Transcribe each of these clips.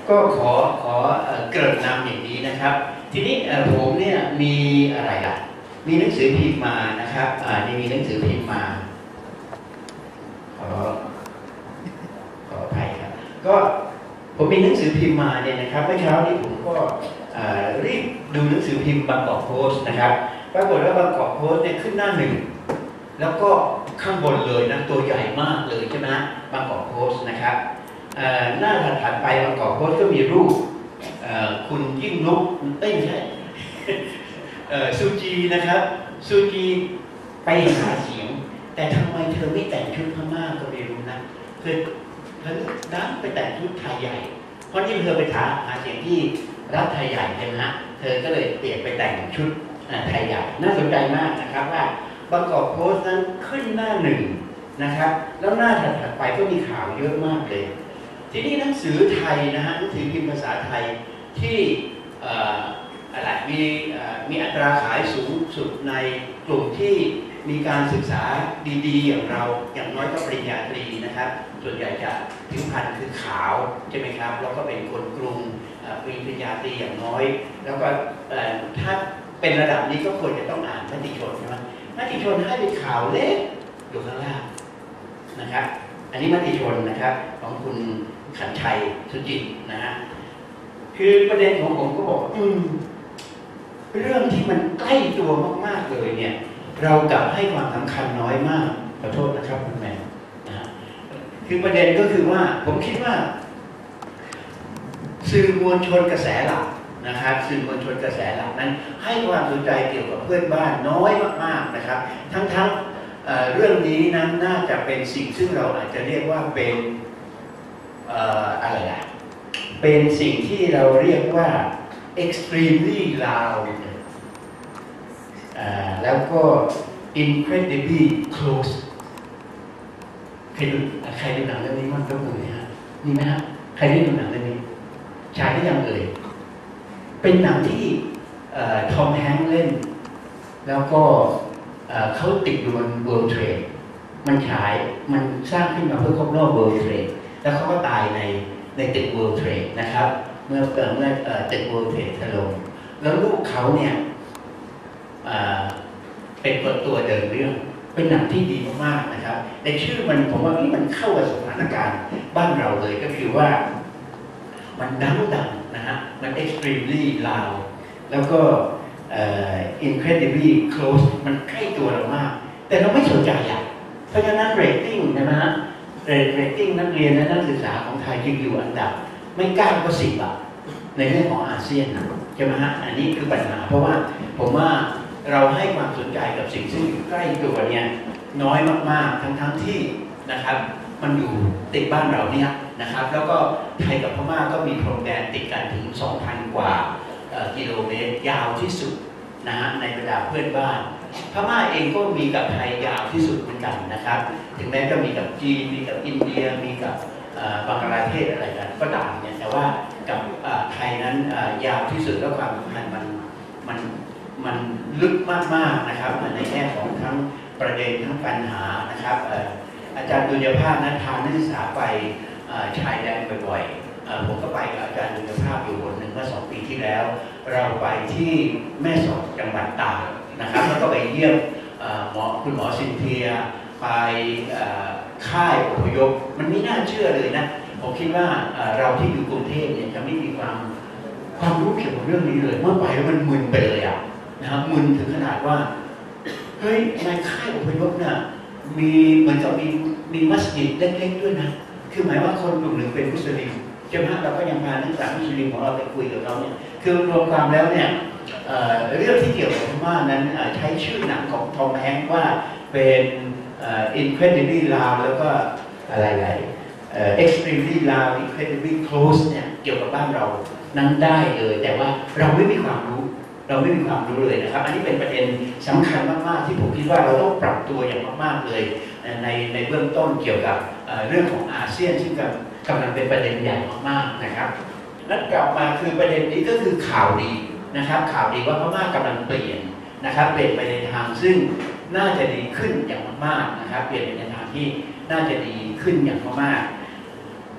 ก็ขอเกริ่นนำอย่างนี้นะครับทีนี้ผมเนี่ยมีอะไรล่ะมีหนังสือพิมพ์มานะครับนี่มีหนังสือพิมพ์มาขออภัยครับก็ผมมีหนังสือพิมพ์มาเนี่ยนะครับเมื่อเช้านี้ผมก็รีบดูหนังสือพิมพ์บางกอกโพสต์นะครับปรากฏว่าบางกอกโพสต์เนี่ยขึ้นหน้าหนึ่งแล้วก็ข้างบนเลยนะตัวใหญ่มากเลยใช่ไหมบางกอกโพสต์นะครับหน้าถัดไปบางกอกโพสต์ก็มีรูปคุณยิ่งลุกไม่ใช่ซูจีนะครับซูจีไปหาเสียงแต่ทำไมเธอไม่แต่งชุดพม่าก็ไม่รู้นะเธอดันไปแต่งชุดไทยใหญ่เพราะนี่เธอไปหาเสียงที่รัฐไทยใหญ่ใช่ไหมฮะเธอก็เลยเปลี่ยนไปแต่งชุดไทยใหญ่น่าสนใจมากนะครับว่าบางกอกโพสต์นั้นขึ้นหน้าหนึ่งนะครับแล้วหน้าถัดไปก็มีข่าวเยอะมากเลยทีนี้หนังสือไทยนะฮะหนังสือพิมพ์ภาษาไทยที่อะไรมีอัตราขายสูงสุดในกลุ่มที่มีการศึกษาดีๆอย่างเราอย่างน้อยก็ปริญญาตรีนะครับส่วนใหญ่จะผิวพรรณคือขาวใช่ไหมครับแล้วก็เป็นคนกรุงปริญญาตรีอย่างน้อยแล้วก็ถ้าเป็นระดับนี้ก็ควรจะต้องอ่านมติชนใช่ไหมมติชนให้เป็นข่าวเล็กอยู่ข้างล่างนะครับอันนี้มติชนนะครับของคุณขันชัยสุจิตนะฮะคือประเด็นของผมก็บอกเรื่องที่มันใกล้ตัวมากๆเลยเนี่ยเรากลับให้ความสำคัญน้อยมากขอโทษนะครับคุณแม่นะคือประเด็นก็คือว่าผมคิดว่าสื่อมวลชนกระแสหลักนะครับสื่อมวลชนกระแสหลักนั้นให้ความสนใจเกี่ยวกับเพื่อนบ้านน้อยมากๆนะครับทั้งเรื่องนี้นั้นน่าจะเป็นสิ่งซึ่งเราอาจจะเรียกว่าเป็นอะไรล่ะเป็นสิ่งที่เราเรียกว่า extremely loud แล้วก็ incredibly close ใครดูหนังเรื่องนี้บ้างยกมือฮะนี่ไหมฮะใครได้ดูหนังเรื่องนี้ฉายได้ยังเอ่ยเป็นหนังที่ทอมแฮงค์เล่นแล้วก็เขาติดอยู่บน World Trade มันสร้างขึ้นมาเพื่อครบรอบ World Trade แล้วเขาก็ตายในตึก World Trade นะครับเมื่อตึก World Trade ถล่มแล้วลูกเขาเนี่ยเป็นตัวเดินเรื่องเป็นหนังที่ดีมากๆนะครับในชื่อผมว่ามันเข้ากับสถานการณ์บ้านเราเลยก็คือว่ามันดังนะฮะมัน extremely loud แล้วก็incredibly close มันใกล้ตัวเรามากแต่เราไม่สนใจอ่ะเพราะฉะนั้น rating นะฮะ rating นักเรียนและนักศึกษาของไทยจึงอยู่อันดับไม่9ก็10อ่ะในเรื่องของอาเซียนใช่ไหมฮะอันนี้คือปัญหาเพราะว่าผมว่าเราให้ความสนใจกับสิ่งซึ่งอยู่ใกล้ตัวเนี่ยน้อยมากๆทั้งที่นะครับมันอยู่ติดบ้านเราเนี่ยนะครับแล้วก็ไทยกับพม่าก็มีพรมแดนติดกันถึง 2,000 กว่ากิโลเมตรยาวที่สุดนะฮะในบรรดาเพื่อนบ้านพม่าเองก็มีกับไทยยาวที่สุดเหมือนกันนะครับถึงแม้จะมีกับจีนมีกับอินเดียมีกับบังกลาเทศอะไรกันก็ตามเนี่ยแต่ว่ากับไทยนั้นยาวที่สุดแล้วความสัมพันธ์มันลึกมากๆนะครับในแง่ของทั้งประเด็นทั้งปัญหานะครับอาจารย์ดุลยภาพนั้นพานักศึกษาไปชายแดนบ่อยๆผมก็ไปกับอาจารย์ดุลยภาพอยู่คนหนึ่งเมื่อ2 ปีที่แล้วเราไปที่แม่สอดจังหวัดตากนะครับแล้วก็ไปเยี่ยมคุณหมอซินเทียไปค่ายอพยพมันไม่น่าเชื่อเลยนะผมคิดว่าเราที่อยู่กรุงเทพเนี่ยจะไม่มีความรู้เกี่ยวกับเรื่องนี้เลยเมื่อไปแล้วมันมึนไปเลยอ่ะนะครับมึนถึงขนาดว่าเฮ้ยในค่ายอพยพเนี่ยมีเหมือนกับมีมัสยิดเล็กๆด้วยนะคือหมายว่าคนกลุ่มหนึ่งเป็นมุสลิมใช่ไหมเราก็ยังพานักศึกษามุสลิมของเราไปคุยกับเขาเนี่ยคือรวมความแล้วเนี่ยเรื่องที่เกี่ยวกับพม่านั้นใช้ชื่อหนังของทอมแฮงค์ว่าเป็น incredibly loud แล้วก็อะไรextremely loud incredibly close เนี่ยเกี่ยวกับบ้านเรานั้นได้เลยแต่ว่าเราไม่มีความรู้เลยนะครับอันนี้เป็นประเด็นสำคัญมากๆที่ผมคิดว่าเราต้องปรับตัวอย่างมากๆเลยในเบื้องต้นเกี่ยวกับเรื่องของอาเซียนซึ่งกำลังเป็นประเด็นใหญ่มากๆนะครับและกลับมาคือประเด็นนี้ก็คือข่าวดีนะครับข่าวดีว่าพม่ากำลังเปลี่ยนนะครับเปลี่ยนไปในทางซึ่งน่าจะดีขึ้นอย่างมากๆนะครับเปลี่ยนไปในทางที่น่าจะดีขึ้นอย่างมาก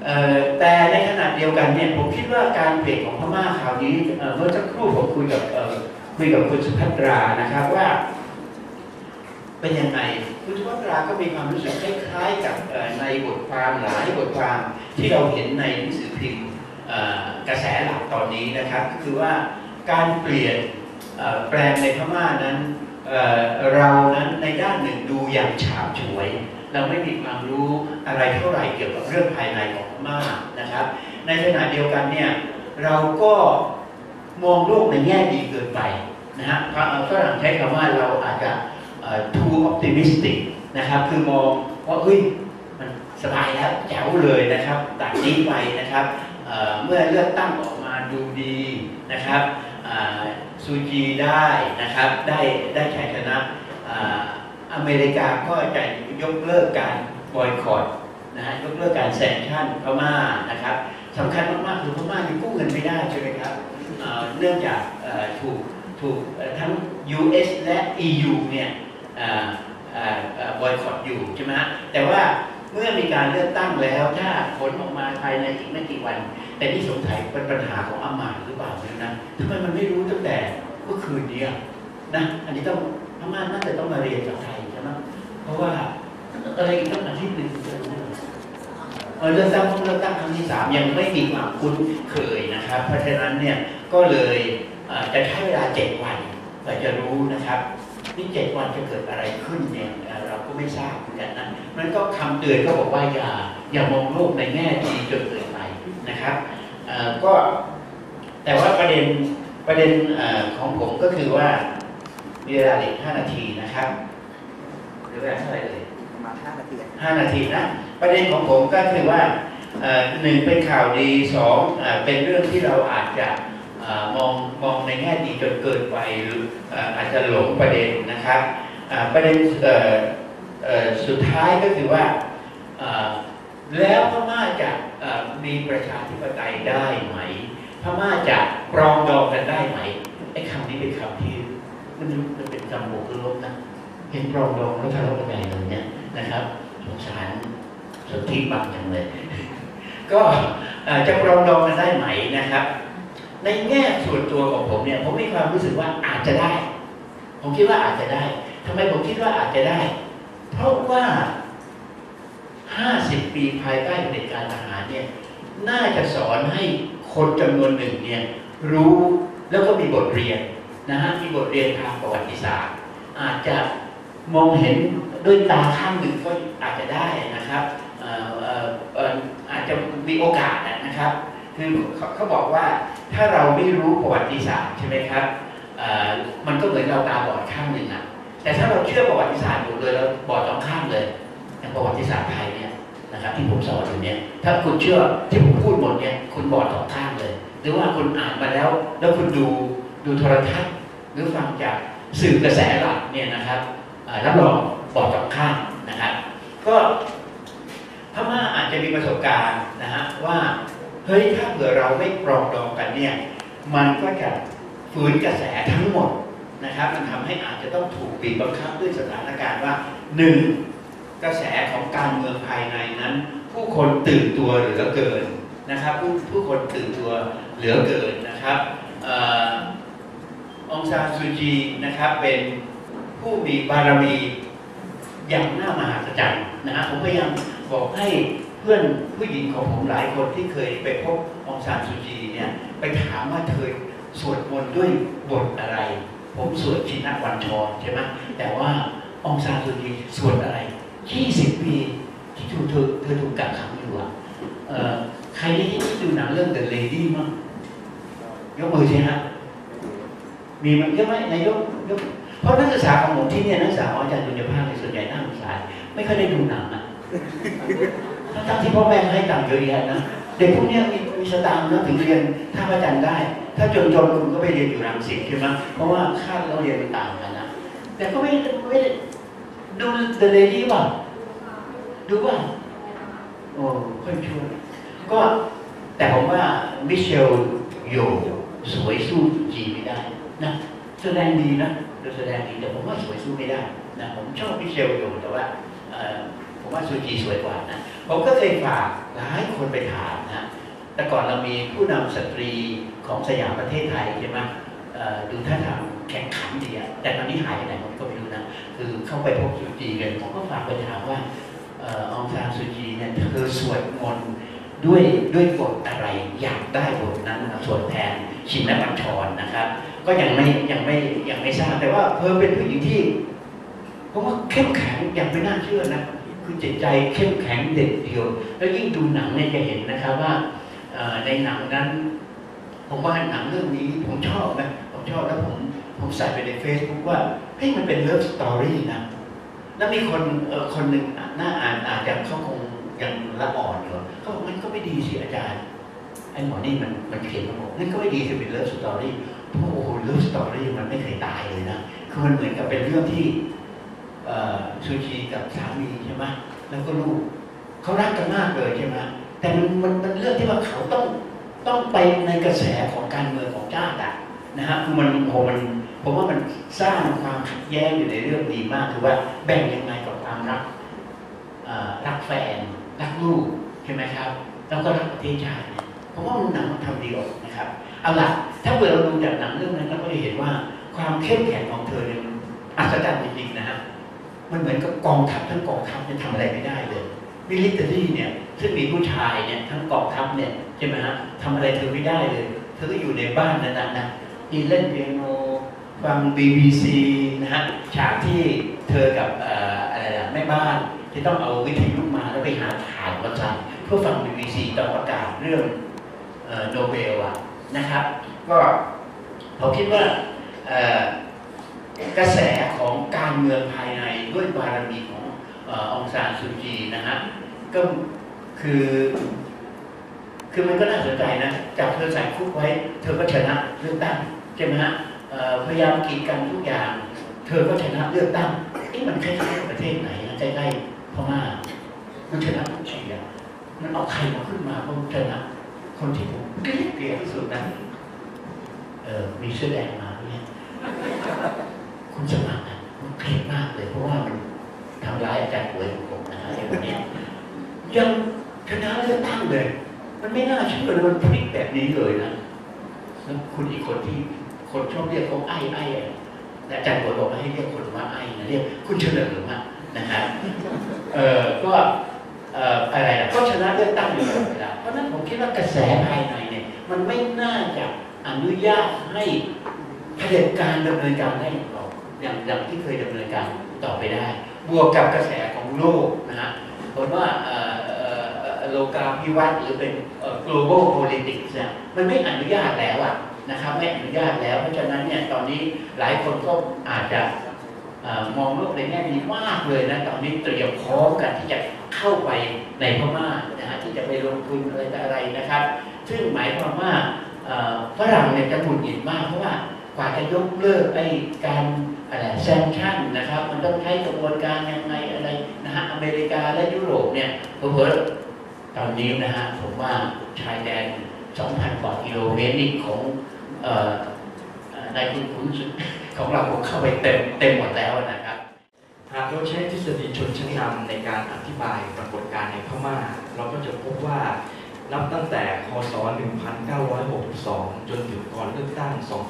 แต่ในขณะเดียวกันเนี่ยผมคิดว่าการเปลี่ยนของพม่าคราวนี้เมื่อสักครู่ผมคุยกับคุณสุภัตรานะครับว่าเป็นยังไงคุณสุภัตราก็มีความรู้สึกคล้ายๆกับในบทความหลายบทความที่เราเห็นในหนังสือพิมพ์กระแสหลักตอนนี้นะครับก็คือว่าการเปลี่ยนแปลงในพม่านั้นเรานั้นในด้านหนึ่งดูอย่างฉาบฉวยเราไม่มีความรู้อะไรเท่าไหร่เกี่ยวกับเรื่องภายในของพม่านะครับในขณะเดียวกันเนี่ยเราก็มองโลกในแง่ดีเกินไปนะฮะฝรั่งใช้คำว่าเราอาจจะtoo optimistic นะครับคือมองว่าเฮ้ยมันสบายแล้วแจ๋วเลยนะครับตัดนี้ไปนะครับเมื่อเลือกตั้งออกมาดูดีนะครับซูจีได้นะครับได้ชัยชนะอเมริกาก็จะยกเลิกการบอยคอตนะฮะยกเลิกการแซงชั่นพม่านะครับสำคัญมากๆคือพม่ายังกู้เงินไม่ได้ใช่ไหมครับเนื่องจากถูกทั้ง US และ EU เนี่ยบอยคอตอยู่ใช่ไหมฮะแต่ว่าเมื่อมีการเลือกตั้งแล้วถ้าผลออกมาภายในอีกไม่กี่วันแต่นี่สงสัยเป็นปัญหาของอามาตย์หรือเปล่าเนี่ยนะทำไมมันไม่รู้ตั้งแต่เมื่อคืนนี้นะอันนี้ต้องพม่าน่าจะต้องมาเรียนจากไทยใช่ไหมเพราะว่าอะไรอีกตั้งอาทิตย์หนึ่งเลือกตั้งครั้งที่3ยังไม่มีความคุ้นเคยนะครับเพราะฉะนั้นเนี่ยก็เลยจะใช้เวลา7 วันกว่าจะรู้นะครับนี่7 วันจะเกิดอะไรขึ้นเนี่ยเราก็ไม่ทราบเหมือนกันนะมันก็คำเตือนก็บอกว่าอย่ามองโลกในแง่ดีจนเกินไปนะครับก็แต่ว่าประเด็นของผมก็คือว่ามีเวลาเหลือ5 นาทีนะครับหรือเวลาเท่าไหร่เลยประมาณ5 นาที5 นาทีนะประเด็นของผมก็คือว่า1เป็นข่าวดี2เป็นเรื่องที่เราอาจจะมองในแง่ดีจนเกินไปหรืออาจจะหลงประเด็นนะครับประเด็นสุดท้ายก็คือว่าแล้วพม่าจะมีประชาธิปไตยได้ไหมพม่าจะปรองดองกันได้ไหมไอ้คำนี้เป็นคำที่มันเป็นคำบวกหรือลบนะเห็นปรองดองแล้วทะเลาะกันใหญ่เลยเนี่ยนะครับสงสารสนธิบังอย่างเลยก็จะปรองดองกันได้ไหมนะครับในแง่ส่วนตัวของผมเนี่ยผมมีความรู้สึกว่าอาจจะได้ผมคิดว่าอาจจะได้ทำไมผมคิดว่าอาจจะได้เพราะว่า50 ปีภายใต้เผด็จการทหารเนี่ยน่าจะสอนให้คนจำนวนหนึ่งเนี่ยรู้แล้วก็มีบทเรียนนะฮะมีบทเรียนทางประวัติศาสตร์อาจจะมองเห็นด้วยตาข้างหนึ่งก็อาจจะได้นะครับอาจจะมีโอกาสนะครับคือเขาบอกว่าถ้าเราไม่รู้ประวัติศาสตร์ใช่ไหมครับมันก็เหมือนเราตาบอดข้างหนึ่งแต่ถ้าเราเชื่อประวัติศาสตร์หมดเลยเราบอด2 ข้างเลยอย่างประวัติศาสตร์ไทยเนี่ยนะครับที่ผมสอนอยู่เนี่ยถ้าคุณเชื่อที่ผมพูดหมดเนี่ยคุณบอด2 ข้างเลยหรือว่าคุณอ่านมาแล้วคุณดูโทรทัศน์หรือฟังจากสื่อกระแสหลักเนี่ยนะครับรับรองบอด2 ข้างนะครับก็พม่าอาจจะมีประสบการณ์นะฮะว่าเฮ้ยถ้าเผื่อเราไม่ปรองดองกันเนี่ยมันก็จะฝืนกระแสทั้งหมดนะครับมันทำให้อาจจะต้องถูกบีบบังคับด้วยสถานการณ์ว่า1กระแสของการเมืองภายในนั้นผู้คนตื่นตัวเหลือเกินนะครับผู้คนตื่นตัวเหลือเกินนะครับองซานซูจีนะครับเป็นผู้มีบารมีอย่างน่ามหัศจรรย์นะฮะผมพยายามบอกให้เพื่อนผู้หญิงของผมหลายคนที่เคยไปพบองซานซูจีเนี่ยไปถามว่าเธอสวดมนต์ด้วยบทอะไรผมสวดชินวันชรใช่ไหมแต่ว่าองซานซูจีสวดอะไร20 ปีที่เธอถูกกักขังอยู่ใครที่ดูหนังเรื่อง The Lady มั้งยกมือใช่ไหมมีมันเยอะไหมนายกเพราะนักศึกษาของผมที่เนี่ยนักศึกษาอาจารย์ดุลยภาคในส่วนใหญ่นักศึกษาไม่ค่อยได้ดูหนังทั้งที่พ่อแม่ให้ตังค์เยอะแยะนะเด็กพวกนี้มีสตางค์นะถึงเรียนถ้าอาจารย์ได้ถ้าจนคุณก็ไปเรียนอยู่รังสิตใช่ไหมเพราะว่าค่าเราเรียนมันต่างกันนะแต่ก็ไม่ได้ดู The Lady ป่ะดูป่ะโอ้ค่อยช่วยก็แต่ผมว่ามิเชลโยสวยสู้จีไม่ได้นะแสดงดีนะแสดงดีแต่ผมว่าสวยสู้ไม่ได้นะผมชอบมิเชลโยแต่ว่าผมว่าซูจีสวยกว่านะผมก็เคยฝากหลายคนไปถามนะแต่ก่อนเรามีผู้นำสตรีของสยามประเทศไทยใช่ไหมดูท่าทางแข่งขันดีอะแต่ตอนนี้หายไปไหนผมก็ไม่รู้นะคือเข้าไปพบซูจีกันผมก็ฝากไปถามว่าองซานซูจีเนี่ยเธอสวดมนต์ด้วยบทอะไรอยากได้บทนั้นมาสวดแทนชินบัญชรนะครับก็ยังไม่ทราบแต่ว่าเธอเป็นผู้หญิงที่ผมว่าเข้มแข็งอย่างไม่น่าเชื่อนะคือจิตใจเข้มแข็งเด็ดเดียวแล้วยิ่งดูหนังเนี่ยจะเห็นนะครับว่าในหนังนั้นผมว่าหนังเรื่องนี้ผมชอบนะผมชอบแล้วผมใส่ไปใน Facebook ว่าเฮ้ยมันเป็นเลิฟสตอรี่นะแล้วมีคนหนึ่งน่าอ่านอาจจะเขาคงยังละอ่อนอยู่เขาบอกมันก็ไม่ดีสิอาจารย์ไอ้หมอนี่มันเขียนมาบอกนั่นก็ไม่ดีจะเป็นเลิฟสตอรี่โอ้โหเลิฟสตอรี่มันไม่เคยตายเลยนะคือมันเหมือนกับเป็นเรื่องที่ซูชีกับสามีใช่ไหมแล้วก็ลูกเขารักกันมากเลยใช่ไหมแต่มันเรื่องที่ว่าเขาต้องไปในกระแสของการเมืองของชาตินะฮะคือผมว่ามันสร้างความขัดแย้งอยู่ในเรื่องดีมากคือว่าแบ่งยังไงกับความรักแฟนรักลูกใช่ไหมครับแล้วก็รักประเทศชาติเนี่ยผมว่าหนังมันทำดีออกนะครับเอาล่ะถ้าเกิดเราดูจากหนังเรื่องนั้นเราก็จะเห็นว่าความเข้มแข็งของเธอเนี่ยอัศจรรย์จริงๆนะฮะมันเหมือนกับกองทัพทั้งกองทัพเนี่ยทำอะไรไม่ได้เลยมิลิเตอรี่เนี่ยซึ่งมีผู้ชายเนี่ยทั้งกองทัพเนี่ยใช่ไหมฮะทำอะไรเธอไม่ได้เลยเธอก็อยู่ในบ้านนั้นนะที่เล่นเปียโนฟัง BBC นะฮะฉากที่เธอกับอะไรนะแม่บ้านที่ต้องเอาวิทยุมาแล้วไปหาถ่ายมาจัดเพื่อฟัง BBC ตอนประกาศเรื่องโนเบลนะครับก็ผมคิดว่ากระแสของการเมืองภายในด้วยบารมีขององซานซูจีนะฮะก็คือมันก็น่าสนใจนะจับเธอใส่คุกไว้เธอก็ชนะเลือกตั้งใช่ไหมฮะพยายามกีดกันทุกอย่างเธอก็ชนะเลือกตั้งนี่มันคล้ายๆประเทศไหนนะใกล้ๆพม่ามันชนะทุกทีอ่ะมันเอาใครมาขึ้นมาก็ชนะคนที่ผมเกลียดที่สุดนะมีเสื้อแดงมาเนี่ยคุณสมัครนะมันเกลียดมากเลยเพราะว่ามันทำร้ายอาจารย์ป่วยของผมนะฮะอย่างนี้ยังชนะเลือกตั้งเลยมันไม่น่าเชื่อเลยมันพลิกแบบนี้เลยนะแล้วคุณอีกคนที่คนชอบเรียกเขาไอ้แต่อาจารย์ป่วยบอกว่าให้เรียกคนว่าไอ้นะเรียกคุณเฉลิมนะครับก็อะไรนะก็ชนะเลือกตั้งอยู่ตลอดเวลาเพราะนั้นผมคิดว่ากระแสภายในเนี่ยมันไม่น่าจะอนุญาตให้เผด็จการดำเนินการได้อย่างที่เคยดำเนินการต่อไปได้บวกกับกระแสของโลกนะฮะเพราะว่าโลกาภิวัตน์หรือเป็น global politics เนี่ยมันไม่อนุญาตแล้วนะครับไม่อนุญาตแล้วเพราะฉะนั้นเนี่ยตอนนี้หลายคนก็อาจจะมองโลกในแง่ดีมากเลยนะตอนนี้เตรียมพร้อมกันที่จะเข้าไปในพม่านะฮะที่จะไปลงทุนอะไรนะครับซึ่งหมายความว่าฝรั่งเนี่ยจะหงุดหงิดมากเพราะว่ากว่าจะยกเลิกไอ้การแซงชั่นนะครับมันต้องใช้กระบวนการยังไงอะไรนะฮะอเมริกาและยุโรปเนี่ยเพิ่มตอนนี้นะฮะผมว่าชายแดน 2,000 กว่ากิโลเมตรนี่ของนายคุณของเราเข้าไปเต็มหมดแล้วนะครับหากเราใช้ทฤษฎีชนชั้นนำในการอธิบายปรากฏการณ์ในพม่าเราก็จะพบว่านับตั้งแต่คศ 1962 จนถึงก่อนเลือกตั้ง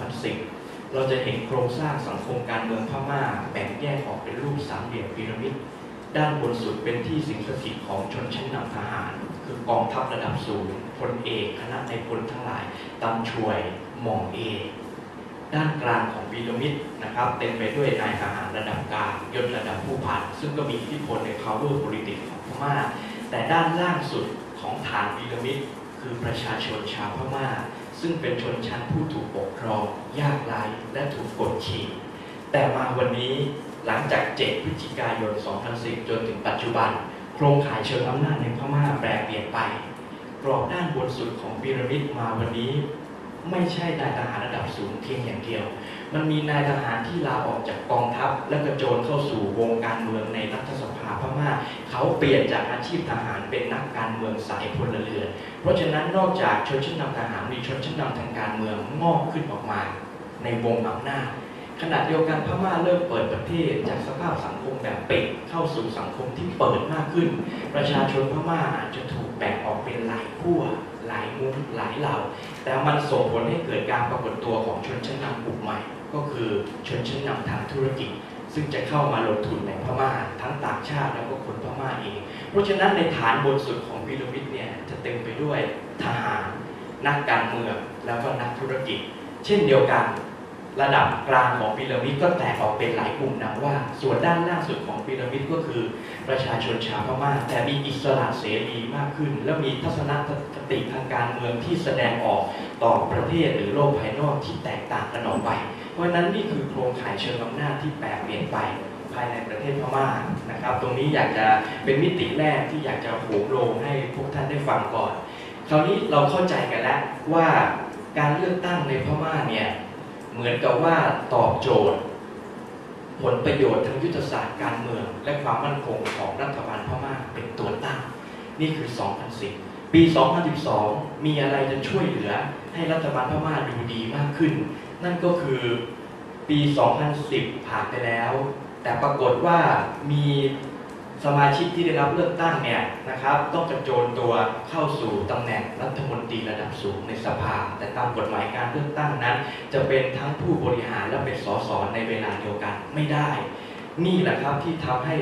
2010 เราจะเห็นโครงสร้างสังคมการเมืองพม่าแบ่งแยกออกเป็นรูปสามเหลี่ยมพีระมิดด้านบนสุดเป็นที่สิงสถิตของชนชั้นนำทหารคือกองทัพระดับสูงพลเอกคณะนายพลทั้งหลายตำช่วยหม่อมเอกด้านกลางของพีระมิดนะครับเต็มไปด้วยนายทหารระดับกลางยศระดับผู้พันซึ่งก็มีอิทธิพลใน power politics ของพม่าแต่ด้านล่างสุดของฐานพีระมิดคือประชาชนชาวพม่าซึ่งเป็นชนชั้นผู้ถูกปกครองยากไร้และถูกกดขี่แต่มาวันนี้หลังจาก7 พฤศจิกายน 2010 จนถึงปัจจุบันโครงข่ายเชิงอำนาจในพม่าแปรเปลี่ยนไปกรอบด้านบนสุดของพีระมิดมาวันนี้ไม่ใช่นายทหารระดับสูงเพียงอย่างเดียวมันมีนายทหารที่ลาออกจากกองทัพและกระโจนเข้าสู่วงการเมืองในรัฐสภาพม่าเขาเปลี่ยนจากอาชีพทหารเป็นนักการเมืองสายพลเรือนเพราะฉะนั้นนอกจากชนชั้นนำทหารมีชนชั้นนำทางการเมืองงอกขึ้นออกมาในวงอำนาจขณะเดียวกันพม่าเริ่มเปิดประเทศจากสภาพสังคมแบบปิดเข้าสู่สังคมที่เปิดมากขึ้นประชาชนพม่าอาจจะถูกแบ่งออกเป็นหลายขั้วหลายมุ้งหลายเหล่าแต่มันส่งผลให้เกิดการปรากฏตัวของชนชั้นนำกลุ่มใหม่ก็คือชนชั้นนำทางธุรกิจซึ่งจะเข้ามาลงทุนในพม่าทั้งต่างชาติแล้วก็คนพม่าเองเพราะฉะนั้นในฐานบนสุดของพีระมิดเนี่ยจะเต็มไปด้วยทหารนักการเมืองแล้วก็นักธุรกิจเช่นเดียวกันระดับกลางของพีระมิดก็แตกออกเป็นหลายกลุ่มนะว่าส่วนด้านล่างสุดของพีระมิดก็คือประชาชนชาวพม่าแต่มีอิสระเสรีมากขึ้นและมีทัศนคติทางการเมืองที่แสดงออกต่อประเทศหรือโลกภายนอกที่แตกต่างกันออกไปเพราะฉะนั้นนี่คือโครงข่ายเชิงอำนาจที่แปรเปลี่ยนไปภายในประเทศพม่านะครับตรงนี้อยากจะเป็นมิติแรกที่อยากจะโหมโรงให้พวกท่านได้ฟังก่อนคราวนี้เราเข้าใจกันแล้วว่าการเลือกตั้งในพม่าเนี่ยเหมือนกับว่าตอบโจทย์ผลประโยชน์ทางยุทธศาสตร์การเมืองและความมั่นคงของรัฐบาลพม่าเป็นตัวตั้งนี่คือ 2010 ปี 2012 มีอะไรจะช่วยเหลือให้รัฐบาลพม่าดูดีมากขึ้นนั่นก็คือปี 2010 ผ่านไปแล้วแต่ปรากฏว่ามีสมาชิกที่ได้รับเลือกตั้งเนี่ยนะครับต้องกระโจนตัวเข้าสู่ตำแหน่งรัฐมนตรีระดับสูงในสภาแต่ตามกฎหมายการเลือกตั้งนั้นจะเป็นทั้งผู้บริหารและเป็นสสในเวลาเดียวกันไม่ได้นี่แหละครับที่ทำให้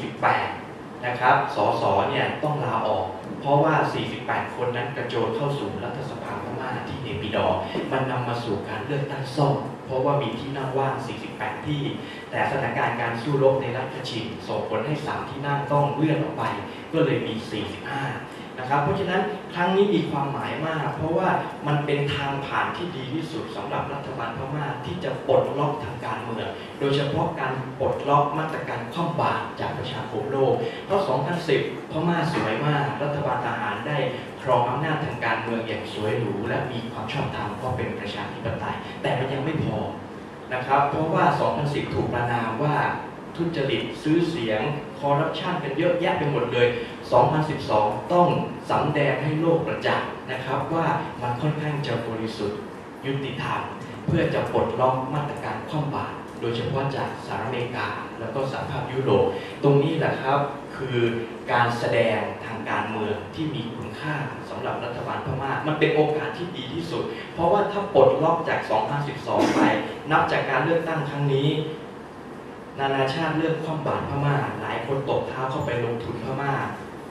48 นะครับสสเนี่ยต้องลาออกเพราะว่า 48 คนนั้นกระโจนเข้าสู่รัฐสภาพม่าที่เนปิดอร์มันนำมาสู่การเลือกตั้งซ่อมเพราะว่ามีที่นั่งว่าง 48 ที่แต่สถานการณ์การสู้รบในรัฐคาชินส่งผลให้3ที่นั่งต้องเลื่อนออกไปก็เลยมี 45 นะครับเพราะฉะนั้นครั้งนี้มีความหมายมากเพราะว่ามันเป็นทางผ่านที่ดีที่สุดสำหรับรัฐบาลพม่าที่จะปลดล็อกทางการเมืองโดยเฉพาะการปลดล็อกมาตรการคว่ำบาตรจากประชาคมโลกเพราะ 2010 พม่าสวยมากรัฐบาลทหารได้ครองอำนาจทางการเมืองอย่างสวยหรูและมีความชอบธรรมเพราะเป็นประชาธิปไตยแต่มันยังไม่พอนะครับเพราะว่า 2010 ถูกประณามว่าทุจริตซื้อเสียงคอร์รัปชันกันเยอะแยะไปหมดเลย 2012 ต้องสำแดงให้โลกประจักษ์นะครับว่ามันค่อนข้างจะบริสุทธิ์ยุติธรรมเพื่อจะปลดล็อกมาตรการคว่ำบาตรโดยเฉพาะจากสหรัฐอเมริกาแล้วก็สหภาพยุโรปตรงนี้แหละครับคือการแสดงทางการเมืองที่มีคุณค่าสำหรับรัฐบาลพม่ามันเป็นโอกาสที่ดีที่สุดเพราะว่าถ้าปลดล็อกจาก 2012 ไปนับจากการเลือกตั้งครั้งนี้นานาชาติเลือกคว่ำบาตรพม่าหลายคนตบเท้าเข้าไปลงทุนพม่า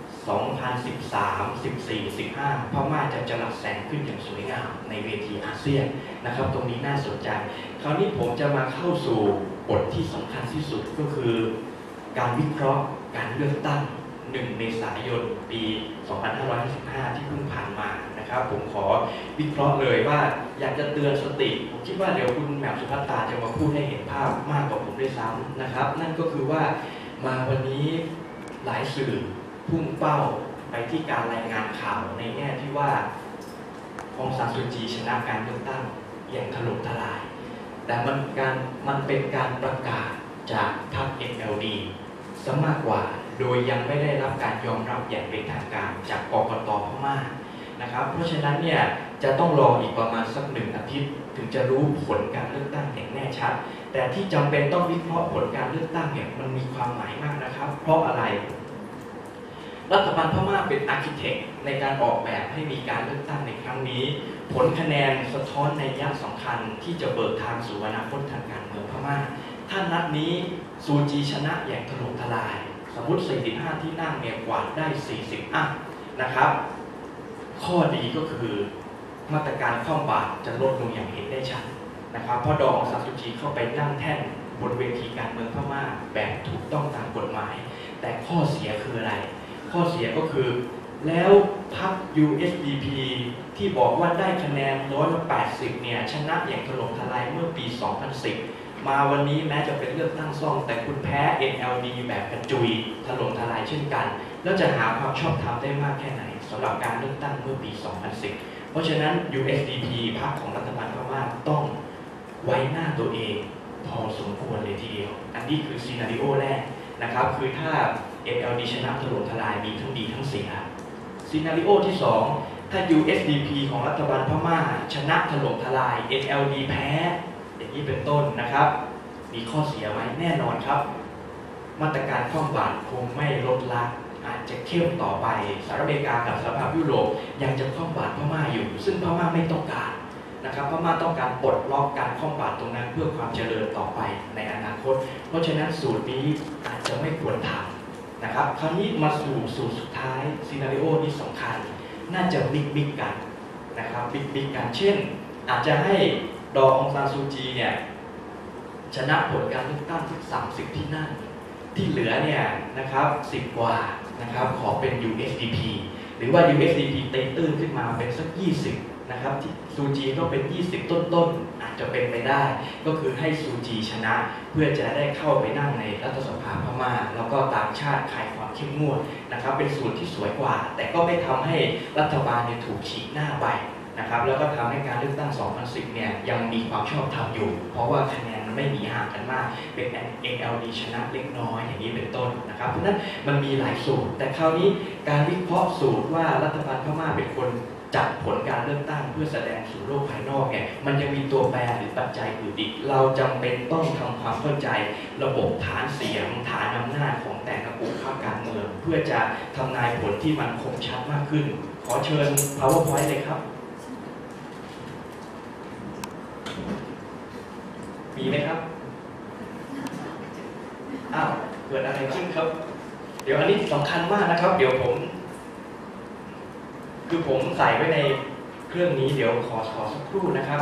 2013 14 15 พม่าจะจรัสแสงขึ้นอย่างสวยงามในเวทีอาเซียนนะครับตรงนี้น่าสนใจคราวนี้ผมจะมาเข้าสู่บทที่สำคัญที่สุดก็คือการวิเคราะห์การเลือกตั้ง1 เมษายน ปี 2555 ที่เพิ่งผ่านมานะครับผมขอวิเคราะห์เลยว่าอยากจะเตือนสติผมคิดว่าเดี๋ยวคุณแหม่มสุภัตตาจะมาพูดให้เห็นภาพมากกว่าผมด้วยซ้ำนะครับนั่นก็คือว่ามาวันนี้หลายสื่อพุ่งเป้าไปที่การรายงานข่าวในแง่ที่ว่าองซานซูจีชนะการเลือกตั้งอย่างถล่มทลายแต่มันเป็นการประกาศจากพรรค NLD ซะมากกว่าโดยยังไม่ได้รับการยอมรับอย่างเป็นทางการจากกกต.พม่านะครับเพราะฉะนั้นเนี่ยจะต้องรออีกประมาณสัก1 อาทิตย์ถึงจะรู้ผลการเลือกตั้งอย่างแน่ชัดแต่ที่จำเป็นต้องวิเคราะห์ผลการเลือกตั้งเนี่ยมันมีความหมายมากนะครับเพราะอะไรรัฐบาลพม่าเป็นอาร์คิเทคในการออกแบบให้มีการเลือกตั้งในครั้งนี้ผลคะแนนสะท้อนนัยยะสำคัญที่จะเบิกทางสู่อนาคตทางการเมืองพม่าถ้านัดนี้ซูจีชนะอย่างถล่มทลายสมมติ45 ที่นั่งเนี่ยกวาดได้40 อัพนะครับข้อดีก็คือมาตรการคว่ำบาตรจะลดลงอย่างเห็นได้ชัดนะครับเพราะดอกองซานซูจีเข้าไปนั่งแท่นบนเวทีการเมืองพม่าแบบถูกต้องตามกฎหมายแต่ข้อเสียคืออะไรข้อเสียก็คือแล้วพรรค USDP ที่บอกว่าได้คะแนน180เนี่ยชนะอย่างถล่มทลายเมื่อปี 2010 มาวันนี้แม้จะเป็นเลือกตั้งซ่อมแต่คุณแพ้ NLD แบบกระจุยถล่มทลายเช่นกันแล้วจะหาความชอบธรรมได้มากแค่ไหนสำหรับการเลือกตั้งเมื่อปี 2010 เพราะฉะนั้น USDP พรรคของรัฐบาลพม่าต้องไว้หน้าตัวเองพอสมควรเลยทีเดียวอันนี้คือซีนาริโอแรกนะครับคือถ้า NLD ชนะถล่มทลายมีทั้งดีทั้งเสียซีนาริโอที่ 2ถ้า USDP ของรัฐบาลพม่าชนะถล่มทลาย NLD แพ้อย่างนี้เป็นต้นนะครับมีข้อเสียไหมแน่นอนครับมาตรการคว่ำบาตรคงไม่ลดละอาจจะเข้มต่อไปสหรัฐอเมริกากับสหภาพยุโรปยังจะคว่ำบาตรพม่าอยู่ซึ่งพม่าไม่ต้องการนะครับพม่าต้องการปลดล็อกการคว่ำบาตรตรงนั้นเพื่อความเจริญต่อไปในอนาคตเพราะฉะนั้นสูตรนี้อาจจะไม่ควรทำนะครับคราวนี้มาสู่สูตรสุดท้ายซีนาริโอนี้สำคัญน่าจะบิ๊กกันนะครับบิ๊กกันเช่นอาจจะให้ดอองซานซูจีเนี่ยชนะผลการเลือกตั้งที่30ที่นั่งที่เหลือเนี่ยนะครับ10 กว่านะครับขอเป็น USDP หรือว่า USDP เตะตื้นขึ้นมาเป็นสัก20นะครับซูจีก็เป็น20ต้นอาจจะเป็นไปได้ก็คือให้ซูจีชนะเพื่อจะได้เข้าไปนั่งในรัฐสภาพม่าแล้วก็ต่างชาติคลายความเข้มงวดนะครับเป็นสูตรที่สวยกว่าแต่ก็ไม่ทำให้รัฐบาลเนี่ยถูกฉีกหน้าไปนะครับแล้วก็ทำให้การเลือกตั้ง 2010 เนี่ยยังมีความชอบธรรมอยู่เพราะว่าคะแนนมันไม่หนีห่างกันมากเป็น NLD ชนะเล็กน้อยอย่างนี้เป็นต้นนะครับเพราะฉะนั้นมันมีหลายสูตรแต่คราวนี้การวิเคราะห์สูตรว่ารัฐบาลพม่าเป็นคนจัดผลการเลือกตั้งเพื่อแสดงสู่โลกภายนอกเนี่ยมันยังมีตัวแปรหรือปัจจัยอื่นอีกเราจำเป็นต้องทำความเข้าใจระบบฐานเสียงฐานอำนาจของแต่ละกลุ่มภาคการเมืองเพื่อจะทำนายผลที่มันคมชัดมากขึ้นขอเชิญ PowerPoint เลยครับมีไหมครับอ้าวเกิดอะไรขึ้นครับเดี๋ยวอันนี้สำคัญมากนะครับเดี๋ยวผมใส่ไว้ในเครื่องนี้เดี๋ยวขอสักครู่นะครับ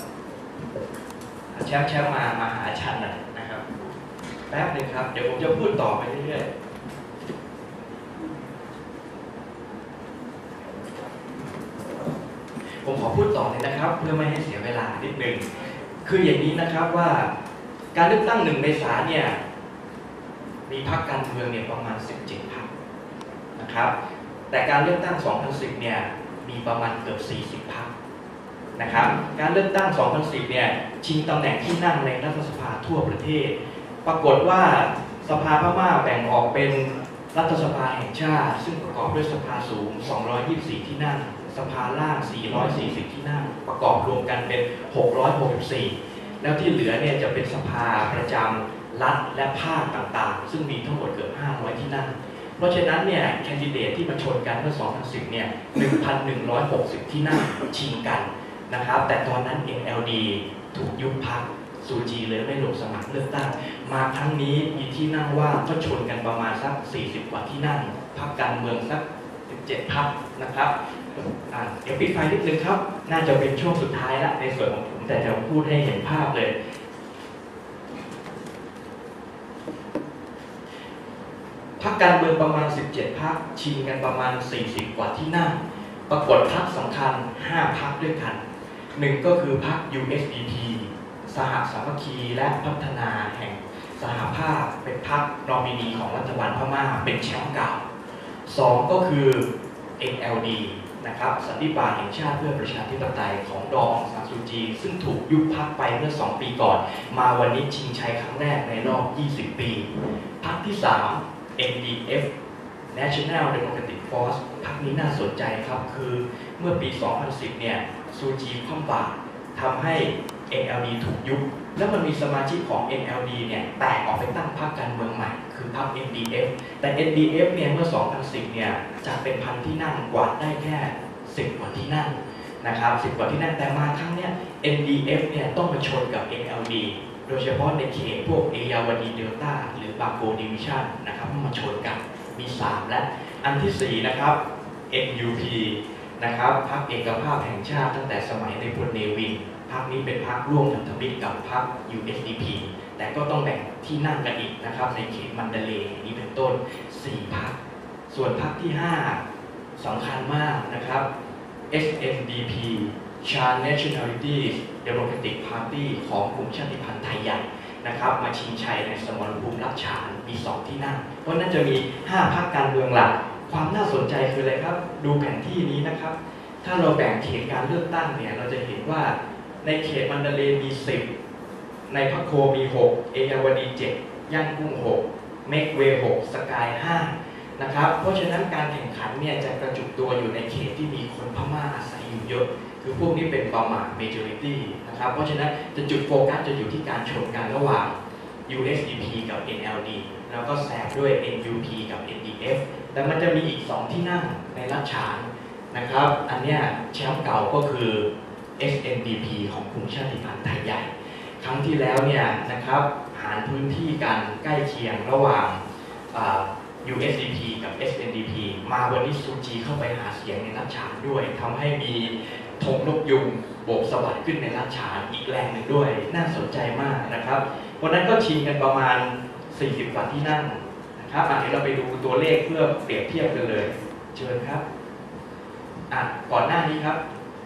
แชมป์มาหาชันหน่อยนะครับแป๊บหนึ่งครับเดี๋ยวผมจะพูดต่อไปเรื่อยๆผมขอพูดต่อเลยนะครับเพื่อไม่ให้เสียเวลานิดนึงคืออย่างนี้นะครับว่าการเลือกตั้ง1 เมษายนเนี่ยมีพรรคการเมืองเนี่ยประมาณ17 พรรคนะครับแต่การเลือกตั้ง 2010 เนี่ยมีประมาณเกือบ40 พรรคนะครับการเลือกตั้ง 2010 เนี่ยชิงตำแหน่งที่นั่งในรัฐสภาทั่วประเทศปรากฏว่าสภาพม่าแบ่งออกเป็นรัฐสภาแห่งชาติซึ่งประกอบด้วยสภาสูง224ที่นั่งสภาล่าง440ที่นั่งประกอบรวมกันเป็น664แล้วที่เหลือเนี่ยจะเป็นสภาประจำรัฐและภาคต่างๆซึ่งมีทั้งหมดเกือบ500ที่นั่งเพราะฉะนั้นเนี่ยแคนดิเดตที่มาชนกันเมื่อ 2010 เนี่ย 1,160 ที่นั่งชิงกันนะครับแต่ตอนนั้น NLD ถูกยุบพรรคซูจีเลยไม่ลงสมัครเลือกตั้งมาครั้งนี้มีที่นั่งว่างก็ชนกันประมาณสัก40 กว่าที่นั่งพรรคการเมืองสัก17 พรรคนะครับเดี๋ยวปิดไฟนิดนึงครับน่าจะเป็นช่วงสุดท้ายละในส่วนของผมแต่จะพูดให้เห็นภาพเลยพรรคการเมืองประมาณ17 พรรคชิงกันประมาณ40 กว่าที่นั่งปรากฏพรรคสำคัญ5 พรรคด้วยกัน1ก็คือพรรค USDP สหสามัคคีและพัฒนาแห่งสหภาพเป็นพรรคนอมินีของรัฐบาลพม่าเป็นแชมป์เก่า2ก็คือ NLD นะครับสันติบาลแห่งชาติเพื่อประชาธิปไตยของดอ องซานซูจีซึ่งถูกยุบพรรคไปเมื่อ2 ปีก่อนมาวันนี้ชิงชัยครั้งแรกในรอบ20 ปีพรรคที่3 NDF National Democratic Force พรรคนี้น่าสนใจครับคือเมื่อปี 2010 เนี่ยซูจีคว่ำบาตรทำให้ NLD ถูกยุบแล้วมันมีสมาชิกของ NLD เนี่ยแตกออกไปตั้งพรรคการเมืองใหม่คือพรรค NDF แต่ NDF เนี่ยเมื่อ 2010 เนี่ยจากเป็นพันที่นั่งกวาดได้แค่10 กว่าที่นั่งนะครับ10 กว่าที่นั่งแต่มาครั้งเนี้ย NDF เนี่ยต้องมาชนกับ NLD โดยเฉพาะในเขตพวกเอยาวดีเดลต้าหรือบาโกดิวิชั่นนะครับมาชนกันมี3และอันที่4นะครับ NUP นะครับพรรคเอกภาพแห่งชาติตั้งแต่สมัยในพลเนวินพรรคนี้เป็นพรรคร่วมพันธมิตรกับพรรค USDP แต่ก็ต้องแบ่งที่นั่งกันอีกนะครับในเขตมันดาเลย์นี้เป็นต้น4 พรรคส่วนพรรคที่5สำคัญมากนะครับ SNDP Chan Nationality Democratic Party ของกลุ่มชาติพันธุ์ไทยใหญ่นะครับมาชิงชัยในสมรภูมิรัชฉานมี2 ที่นั่งเพราะนั้นจะมี5 พรรคการเมืองหลักความน่าสนใจคืออะไรครับดูแผนที่นี้นะครับถ้าเราแบ่งเขตการเลือกตั้งเนี่ยเราจะเห็นว่าในเขตมันดาเลย์มี10ในพรรคโคมี6เอยาวดี7ย่างกุ้ง6เมกเว6สกาย5นะครับเพราะฉะนั้นการแข่งขันเนี่ยจะกระจุกตัวอยู่ในเขตที่มีคนพม่าอาศัยอยู่เยอะคือพวกนี้เป็นประมาณ majority นะครับเพราะฉะนั้นจะจุดโฟกัสจะอยู่ที่การชนกันระหว่าง USDP กับ NLD แล้วก็แซมด้วย NUP กับ NDF แต่มันจะมีอีก2ที่นั่งในรัชฉานนะครับอันเนี้ยแชมป์เก่าก็คือ SNDP ของกลุ่มชาติพันธุ์ไทยใหญ่ครั้งที่แล้วเนี่ยนะครับหารพื้นที่กันใกล้เคียงระหว่างUSDP กับ SNDP มาวันนี้ซูจีเข้าไปหาเสียงในรัชฉานด้วยทำให้มีธงนกยูงโบกสะบัดขึ้นในรัชฉานอีกแรงหนึ่งด้วยน่าสนใจมากนะครับวันนั้นก็ชิงกันประมาณ40 กว่าที่นั่งนะครับเดี๋ยวเราไปดูตัวเลขเพื่อเปรียบเทียบกันเลยเชิญครับก่อนหน้านี้ครับ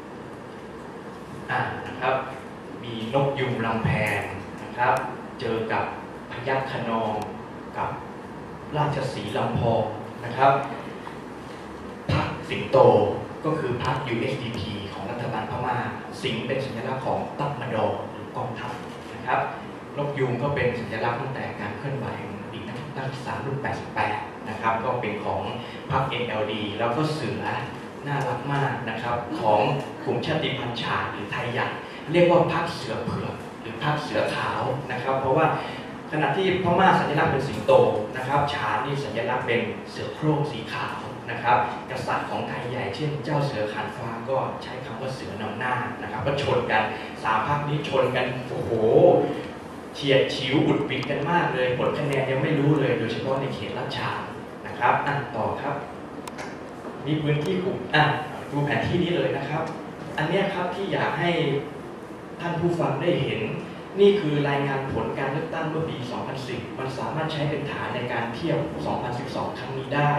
นะครับมีนกยูงลำแพนนะครับเจอกับพยัคฆ์คะนองกับราชสีห์ลำพองนะครับพรรคสิงโตก็คือพรรค USDP ของรัฐบาลพม่าสิงห์เป็นสัญลักษณ์ของตั๊กมะดอหรือกองทัพนะครับนกยูงก็เป็นสัญลักษณ์ตั้งแต่การเคลื่อนไหวของอดีตนักศึกษารุ่น 88 นะครับก็เป็นของพรรค NLD แล้วก็เสือน่ารักมากนะครับของกลุ่มชาติพันธุ์ฉาหรือไทยใหญ่เรียกว่าพรรคเสือเผือกหรือพรรคเสือขาวนะครับเพราะว่าขณะที่พม่าสัญลักษณ์เป็นสิงโตนะครับฉานนี่สัญลักษณ์เป็นเสือโคร่งสีขาวนะครับกษัตริย์ของไทยใหญ่เช่นเจ้าเสือขานฟ้าก็ใช้คำว่าเสือนำหน้านะครับก็ชนกัน3 พรรคนี้ชนกันโอ้โหเฉียดฉิวอุดหวิดกันมากเลยผลคะแนนยังไม่รู้เลยโดยเฉพาะในเขตรัชฉานนะครับต่อครับมีพื้นที่กลุ่มดูแผนที่นี้เลยนะครับอันนี้ครับที่อยากให้ท่านผู้ฟังได้เห็นนี่คือรายงานผลการเลือกตั้งเมื่อปี 2010 มันสามารถใช้เป็นฐานในการเทียบ 2012 ครั้งนี้ได้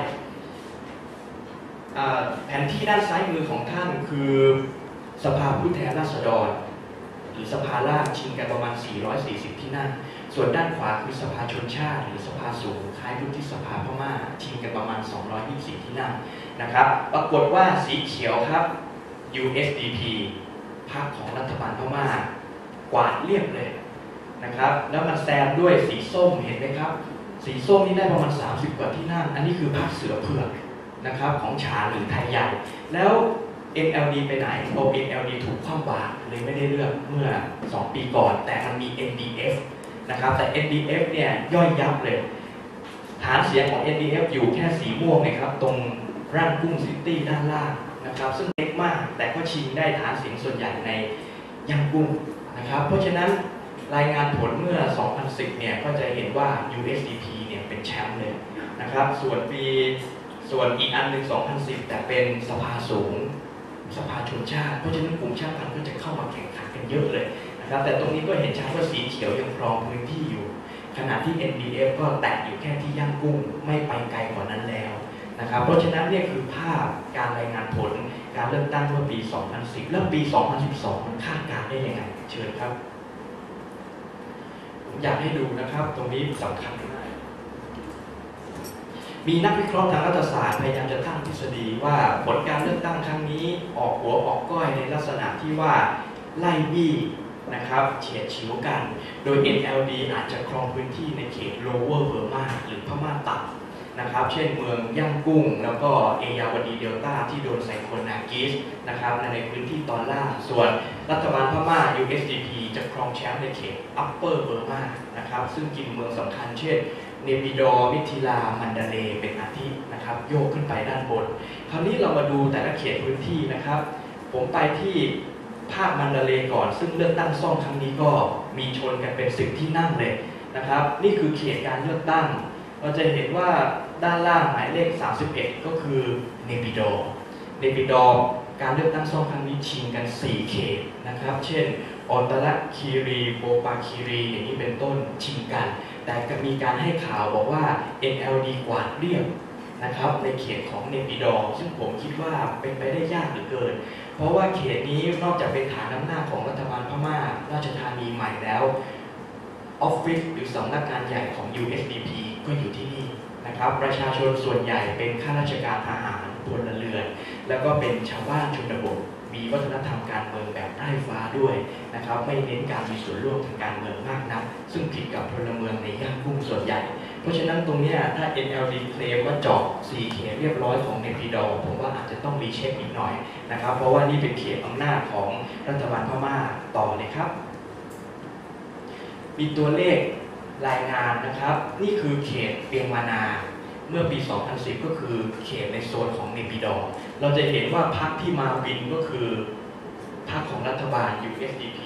แผนที่ด้านซ้ายมือของท่านคือสภาผู้แทนราษฎรหรือสภาล่างชิงกันประมาณ 440 ที่นั่งส่วนด้านขวาคือสภาชนชาติหรือสภาสูงคล้ายวุฒิสภาพม่าชิงกันประมาณ 224 ที่นั่งนะครับปรากฏว่าสีเขียวครับ USDP พรรคของรัฐบาลพม่ากวาดเรียบเลยนะครับแล้วมันแซมด้วยสีส้มเห็นไหมครับสีส้มนี่ได้ประมาณ30 กว่าที่นั่งอันนี้คือพรรคเสือเผือกนะครับของฉานหรือไทยใหญ่แล้ว NLD ไปไหนNLD ถูกคว่ำบาตรเลยไม่ได้เลือกเมื่อ2 ปีก่อนแต่มันมี NDF นะครับแต่ NDF เนี่ยย่อยยับเลยฐานเสียงของ NDF อยู่แค่สีม่วงนะครับตรงร่างกุ้งซิตี้ด้านล่างนะครับซึ่งเล็กมากแต่ก็ชิงได้ฐานเสียงส่วนใหญ่ในย่างกุ้งนะครับเพราะฉะนั้นรายงานผลเมื่อ 2010 เนี่ยก็จะเห็นว่า USDP เนี่ยเป็นแชมป์เลยนะครับส่วนอีกอันหนึ่ง 2010 แต่เป็นสภาสูงสภาชนชาติเพราะฉะนั้นกลุ่มชาติพันธุ์ก็จะเข้ามาแข่งขันกันเยอะเลยนะครับแต่ตรงนี้ก็เห็นชัดว่าสีเขียวยังครองพื้นที่อยู่ขณะที่ NDF ก็แตะอยู่แค่ที่ย่างกุ้งไม่ไปไกลกว่านั้นแล้วนะครับเพราะฉะนั้นเนี่ยคือภาพการรายงานผลการเลือกตั้งเมื่อปี 2010 แล้วปี 2012 มันคาดการณ์ได้ยังไงเชิญครับผมอยากให้ดูนะครับตรงนี้สำคัญมากมีนักวิเคราะห์ทางรัฐศาสตร์พยายามจะตั้งทฤษฎีว่าผลการเลือกตั้งครั้งนี้ออกหัวออกก้อยในลักษณะที่ว่าไล่บี้นะครับเฉียดฉิวกันโดย NLD อาจจะครองพื้นที่ในเขต Lower Burma หรือพม่าต่ำนะครับเช่นเมืองย่างกุ้งแล้วก็เอยาวดีเดลต้าที่โดนไซโคลนากิสนะครับในพื้นที่ตอนล่างส่วนรัฐบาลพม่า USDP จะครองแชมป์ในเขต Upper Burma นะครับซึ่งกินเมืองสำคัญเช่นเนปิดอร์มิถิลามันดาเลเป็นอาทินะครับโยกขึ้นไปด้านบนคราวนี้เรามาดูแต่ละเขตพื้นที่นะครับผมไปที่ภาคมันดาเลก่อนซึ่งเลือกตั้งซ่อมครั้งนี้ก็มีชนกันเป็น10 ที่นั่งเลยนะครับนี่คือเขตการเลือกตั้งเราจะเห็นว่าด้านล่างหมายเลข31ก็คือเนปิดอร์การเลือกตั้งซ่อมครั้งนี้ชิงกัน4 เขตนะครับเช่นออนตะคีรีโบปาคีรีอย่างนี้เป็นต้นชิงกันแต่ก็มีการให้ข่าวบอกว่า NLD กวาดเรียบนะครับในเขตของเนปิดอร์ซึ่งผมคิดว่าเป็นไปได้ยากเหลือเกินเพราะว่าเขตนี้นอกจากเป็นฐานอำนาจของรัฐบาลพม่าราชธานีใหม่แล้วออฟฟิศหรือสำนักงานใหญ่ของ USDP ก็อยู่ที่นี่นะครับประชาชนส่วนใหญ่เป็นข้าราชการทหารพลเรือนแล้วก็เป็นชาวบ้านชนบทมีวัฒนธรรมการเมืองแบบไร้ฟ้าด้วยนะครับไม่เน้นการมีส่วนร่วมทางการเมืองมากนักซึ่งผิดกับพลเมืองในย่างกุ้งส่วนใหญ่เพราะฉะนั้นตรงนี้ถ้า NLD เคลมว่าเจาะ4 เขตเรียบร้อยของเนปิดอร์ผมว่าอาจจะต้องรีเช็คอีกหน่อยนะครับเพราะว่านี่เป็นเขตอำนาจของรัฐบาลพม่าต่อเลยครับมีตัวเลขรายงานนะครับนี่คือเขตเปียงมานาเมื่อปี 2010 ก็คือเขตในโซนของเนปิดอร์เราจะเห็นว่าพรรคที่มาวินก็คือพรรคของรัฐบาล USDP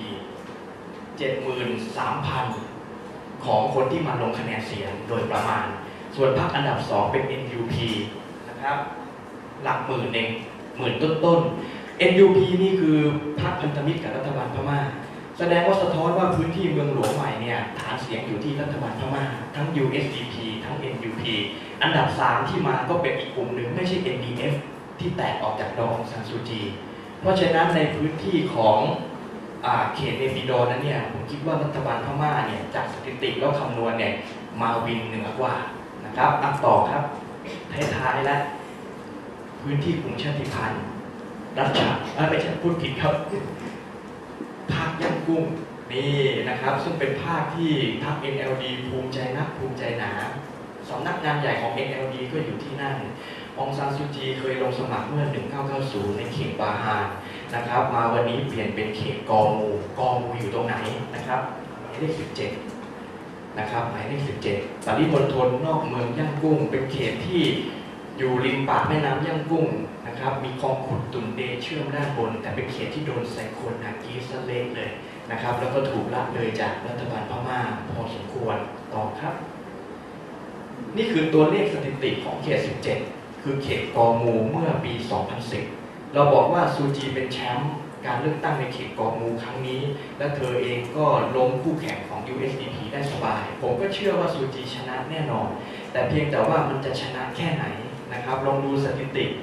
73,000 ของคนที่มาลงคะแนนเสียงโดยประมาณส่วนพรรคอันดับ 2 เป็น NUP นะครับหลักหมื่นเองหมื่นต้นๆ NUP นี่คือพรรคพันธมิตรกับรัฐบาลพม่าแสดงว่าสะท้อนว่าพื้นที่เมืองหลวงใหม่เนี่ยฐานเสียงอยู่ที่รัฐบาลพม่าทั้ง USDP ทั้ง NUP อันดับ 3 ที่มาก็เป็นอีกกลุ่มหนึ่งไม่ใช่ NDF ที่แตกออกจากดองซันซูจี เพราะฉะนั้นในพื้นที่ของเขตเนปิดอร์นั้นเนี่ยผมคิดว่ารัฐบาลพม่าเนี่ยจากสถิติแล้วคำนวณเนี่ยมาวินเหนือกว่านะครับต่อครับท้ายๆแล้วพื้นที่กลุ่มชาติพันธุ์รัชชาไม่ใช่พูดผิดครับภาคย่างกุ้งนี่นะครับซึ่งเป็นภาคที่พรรค NLD ภูมิใจนักภูมิใจหนาสำนักงานใหญ่ของ NLD ก็อยู่ที่นั่นองซานซูจีเคยลงสมัครเมื่อ 1990 ในเขตบาฮานนะครับมาวันนี้เปลี่ยนเป็นเขตกอมูอยู่ตรงไหนนะครับหมายเลข 17นะครับหมายเลข 17ปริมณฑลนอกเมืองย่างกุ้งเป็นเขตที่อยู่ริมปากแม่น้ำย่างกุ้งนะครับมีคลองขุดตุนเดเชื่อมด้านบนแต่เป็นเขตที่โดนไซโคลนากีสเละเลยนะครับแล้วก็ถูกละเลยจากรัฐบาลพม่าพอสมควรต่อครับนี่คือตัวเลขสถิติของเขต 17 คือเขตกอมูเมื่อปี 2010 เราบอกว่าซูจีเป็นแชมป์การเลือกตั้งในเขตกอมูครั้งนี้และเธอเองก็ล้มคู่แข่งของ USDP ได้สบายผมก็เชื่อว่าซูจีชนะแน่นอนแต่เพียงแต่ว่ามันจะชนะแค่ไหนนะครับลองดูสถิติ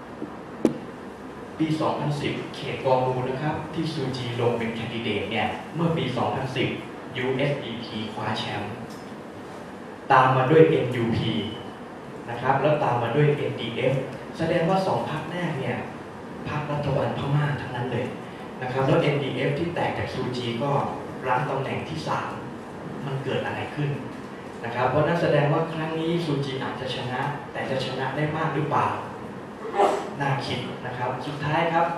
ปี 2010 เขตกอมูนะครับที่ซูจีลงเป็นแคนดิเดตเนี่ยเมื่อปี 2010 USDP คว้าแชมป์ตามมาด้วย NUP นะครับแล้วตามมาด้วย NDF แสดงว่า2 พรรคแรกเนี่ยพรรครัฐบาลพม่าทั้งนั้นเลยนะครับแล้ว NDF ที่แตกจากซูจีก็รั้งตำแหน่งที่ 3มันเกิดอะไรขึ้นนะครับเพราะนั้นแสดงว่าครั้งนี้ซูจีอาจจะชนะแต่จะชนะได้มากหรือเปล่าน่าคิดนะครับสุดท้ายครับ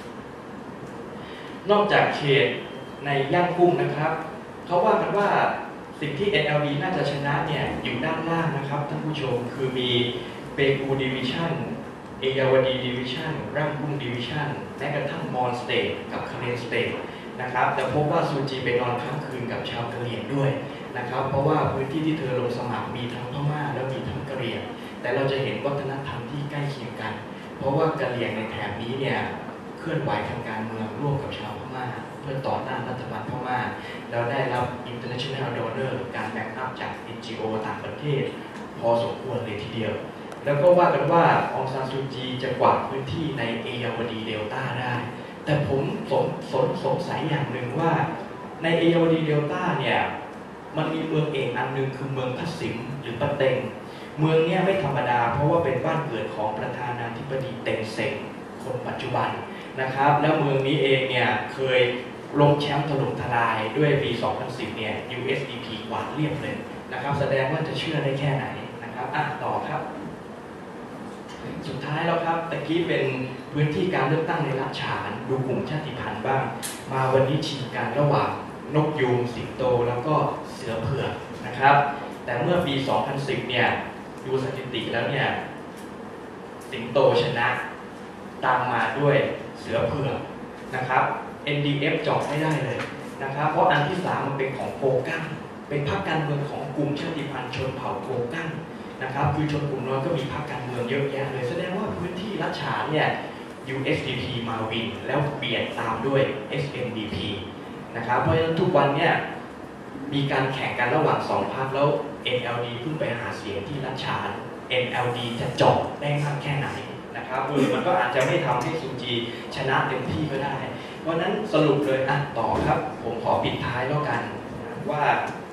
นอกจากเขตในย่างกุ้งนะครับเขาว่ากันว่าสิ่งที่ NLD น่าจะชนะเนี่ยอยู่ด้านล่างนะครับท่านผู้ชมคือมีเปกูดิวิชั่นเอยาวดีดิวิชั่นร่างกุ้งดิวิชั่นแม้กระทั่งมอนสเตทกับคาเรนสเตทนะครับแต่พบว่าซูจีไปนอนค้างคืนกับชาวกะเหรี่ยงด้วยนะครับเพราะว่าพื้นที่ที่เธอลงสมัครมีทั้งพม่าและมีทั้งกะเหรี่ยงแต่เราจะเห็นวัฒนธรรมที่ใกล้เคียงกันเพราะว่ากะเหรี่ยงในแถบนี้เนี่ยเคลื่อนไหวทางการเมืองร่วมกับชาวพม่าเพื่อต่อต้านรัฐบาลพม่าแล้วได้รับ international donor การแบ็กอัพจาก NGO ต่างประเทศพอสมควรเลยทีเดียวแล้วก็ว่ากันว่าองซานซูจีจะกวาดพื้นที่ในเอยาวดีเดลต้าได้แต่ผมสงสัยอย่างหนึ่งว่าในเอยาวดีเดลต้าเนี่ยมันมีเมืองเอกอันหนึ่งคือเมืองพัสสิมหรือปะเต็งเมืองนี้ไม่ธรรมดาเพราะว่าเป็นบ้านเกิดของประธานาธิบดีเต็งเซ็งคนปัจจุบันนะครับแล้วเมืองนี้เองเนี่ยเคยลงแชมป์ถล่มทลายด้วยปี 2010 เนี่ย USDP กวาดเรียบเลยนะครับแสดงว่าจะเชื่อได้แค่ไหนนะครับต่อครับสุดท้ายแล้วครับตะกี้เป็นพื้นที่การเลือกตั้งในรัฐฉานดูกลุ่มชาติพันธุ์บ้างมาวันนี้ชิงกันระหว่างนกยูงสิงโตแล้วก็เสือเผือกนะครับแต่เมื่อปี 2010 เนี่ยดูสถิติแล้วเนี่ยสิงโตชนะตามมาด้วยเสือเผือกนะครับ NDF จบไม่ได้เลยนะครับเพราะอันที่ 3มันเป็นของโกกั้งเป็นพรรคการเมืองของกลุ่มชาติพันธุ์ชนเผ่าโกกั้งนะครับคือชนกลุ่มน้อยก็มีพรรคการเมืองเยอะแยะเลยแสดงว่าพื้นที่รัชฉานเนี่ย USDP มาวินแล้วเบียดตามด้วย SNDP นะครับเพราะฉะนั้นทุกวันเนี่ยมีการแข่งกันระหว่าง2 พรรคแล้ว NLD เพิ่งไปหาเสียงที่รัชฉาน NLD จะจบได้มากแค่ไหนนะครับมันก็อาจจะไม่ทำให้ซูจีชนะเต็มที่ก็ได้เพราะนั้นสรุปเลยต่อครับผมขอปิดท้ายแล้วกันว่า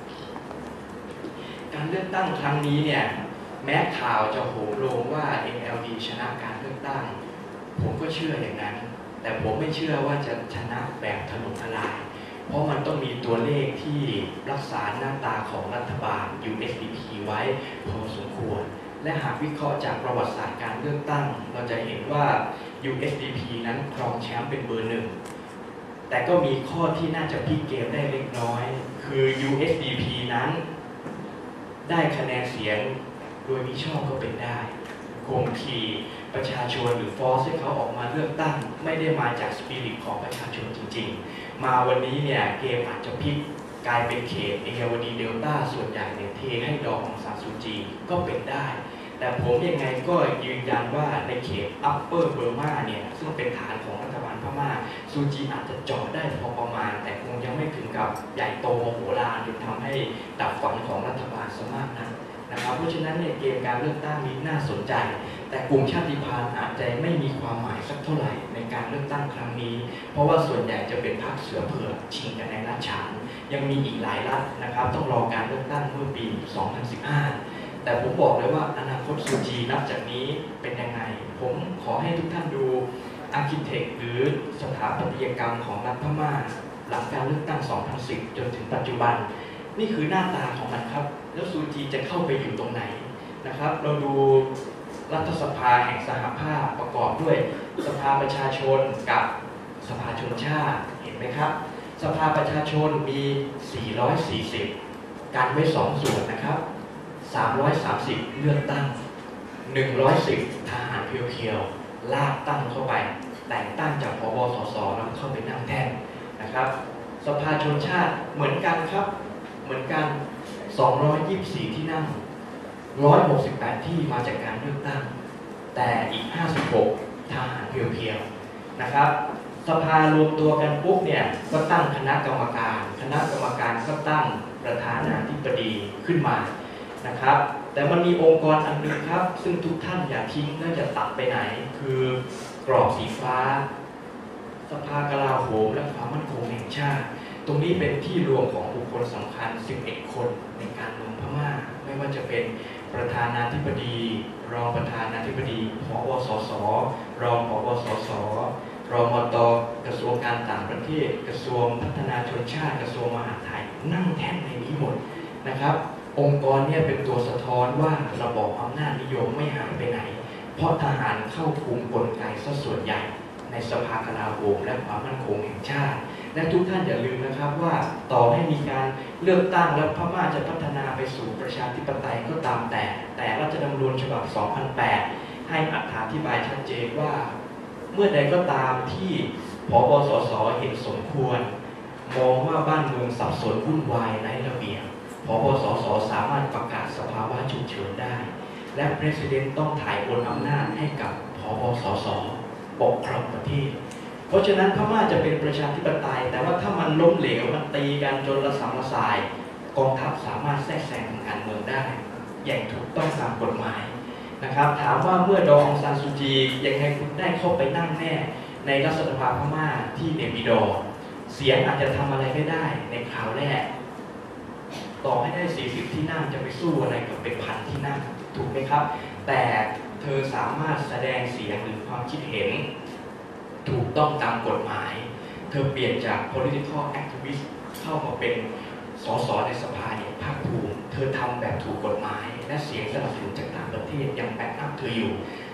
การเลือกตั้งครั้งนี้เนี่ยแม้ข่าวจะโหมโรงว่า NLD ชนะการเลือกตั้งผมก็เชื่ออย่างนั้นแต่ผมไม่เชื่อว่าจะชนะแบบถล่มทลายเพราะมันต้องมีตัวเลขที่รักษาหน้าตาของรัฐบาล USDP ไว้พอสมควรและหากวิเคราะห์จากประวัติศาสตร์การเลือกตั้งเราจะเห็นว่า USDP นั้นครองแชมป์เป็นเบอร์ 1แต่ก็มีข้อที่น่าจะพลิกเกมได้เล็กน้อยคือ USDP นั้นได้คะแนนเสียงโดยมิชอบก็เป็นได้ข่มขีประชาชนหรือฟอร์สให้เขาออกมาเลือกตั้งไม่ได้มาจากสปิริตของประชาชนจริงๆมาวันนี้เนี่ยเกมอาจจะพลิกกลายเป็นเขตเอเวดีเดลต้าส่วนใหญ่เนี่ยเทให้ดอกองซานซูจีก็เป็นได้แต่ผมยังไงก็ยืนยันว่าในเขตอัปเปอร์เบอร์มาเนี่ยซึ่งเป็นฐานของรัฐบาลพม่าซูจีอาจจะเจาะได้พอประมาณแต่คงยังไม่ถึงกับใหญ่โตมโหฬารจนทำให้ดับฝันของรัฐบาลซะมากนักนะครับเพราะฉะนั้นเนี่ยเกมการเลือกตั้งนี้น่าสนใจแต่กลุ่มชาติพันธุ์อาจจะไม่มีความหมายสักเท่าไหร่ในการเลือกตั้งครั้งนี้เพราะว่าส่วนใหญ่จะเป็นพรรคเสือเผือกชิงกันในรัฐฉานยังมีอีกหลายรัฐนะครับต้องรอการเลือกตั้งเมื่อปี 2015 แต่ผมบอกเลยว่าอนาคตซูจีนับจากนี้เป็นยังไงผมขอให้ทุกท่านดูอาร์คิเทคหรือสถาปัตยกรรมของรัฐพม่าหลังการเลือกตั้ง 2010 จนถึงปัจจุบันนี่คือหน้าตาของมันครับแล้วซูจีจะเข้าไปอยู่ตรงไหนนะครับเราดูรัฐสภาแห่งสหภาพประกอบด้วยสภาประชาชนกับสภาชนชาติเห็นไหมครับสภาประชาชนมี 440 กันไว้2ส่วนนะครับ330 เลือกตั้ง 110 ทหารเพียวๆลากตั้งเข้าไปแต่งตั้งจากผบ.สส.แล้วเข้าไปนั่งแท่นนะครับสภาชนชาติเหมือนกันครับเหมือนกัน224 ที่นั่ง168 ที่มาจากการเลือกตั้งแต่อีก56 ทหารเพียวๆนะครับสภารวมตัวกันปุ๊บเนี่ยก็ตั้งคณะกรรมการก็ตั้งประธานาธิบดีขึ้นมานะครับแต่มันมีองค์กรอันหนึ่งครับซึ่งทุกท่านอย่าทิ้งและอย่าตัดไปไหนคือกรอบสีฟ้าสภากลาโหมและความมั่นคงแห่งชาติตรงนี้เป็นที่รวมของบุคคลสำคัญ11 คนในการเมืองพม่าไม่ว่าจะเป็นประธานาธิบดีรองประธานาธิบดีผบ.สส.รองผบ.สส.รมต.กระทรวงการต่างประเทศกระทรวงพัฒนาชนชาติกระทรวงมหาดไทยนั่งแท่นในนี้หมดนะครับองค์กรเนี่ยเป็นตัวสะท้อนว่าระบอบอำนาจนิยมไม่หายไปไหนเพราะทหารเข้าคุมกลไกซะส่วนใหญ่ในสภากลาโหมและความมั่นคงแห่งชาติและทุกท่านอย่าลืมนะครับว่าต่อให้มีการเลือกตั้งและพม่าจะพัฒนาไปสู่ประชาธิปไตยก็ตามแต่รัฐธรรมนูญฉบับ 2008 ให้อธิบายชัดเจนว่าเมื่อใดก็ตามที่ผบ.สส.เห็นสมควรมองว่าบ้านเมืองสับสนวุ่นวายไร้ระเบียบผบ.สส.สามารถประกาศสภาวะฉุกเฉินได้และประธานาธิบดีต้องถ่ายโอนอำนาจให้กับผบ.สส.ปกครองประเทศเพราะฉะนั้นพม่าจะเป็นประชาธิปไตยแต่ว่าถ้ามันล้มเหลวมันตีกันจนระสำระสายกองทัพสามารถแทรกแซงทางการเมืองได้อย่างถูกต้องตามกฎหมายนะครับถามว่าเมื่อดองซานซูจียังไงคุณได้เข้าไปนั่งแน่ในรัฐสภาพม่าที่เนปิดอร์เสียงอาจจะทำอะไรไม่ได้ในคราวแรกต่อให้ได้40 ที่นั่งจะไปสู้อะไรกับเป็นพันที่นั่งถูกไหมครับแต่เธอสามารถแสดงเสียงหรือความคิดเห็นถูกต้องตามกฎหมายเธอเปลี่ยนจาก political activist เข้ามาเป็นสสในสภาอย่างภาคภูมิเธอทำแบบถูกกฎหมายและเสียงสนับสนุนจากต่างประเทศยังแบ็กอัพเธออยู่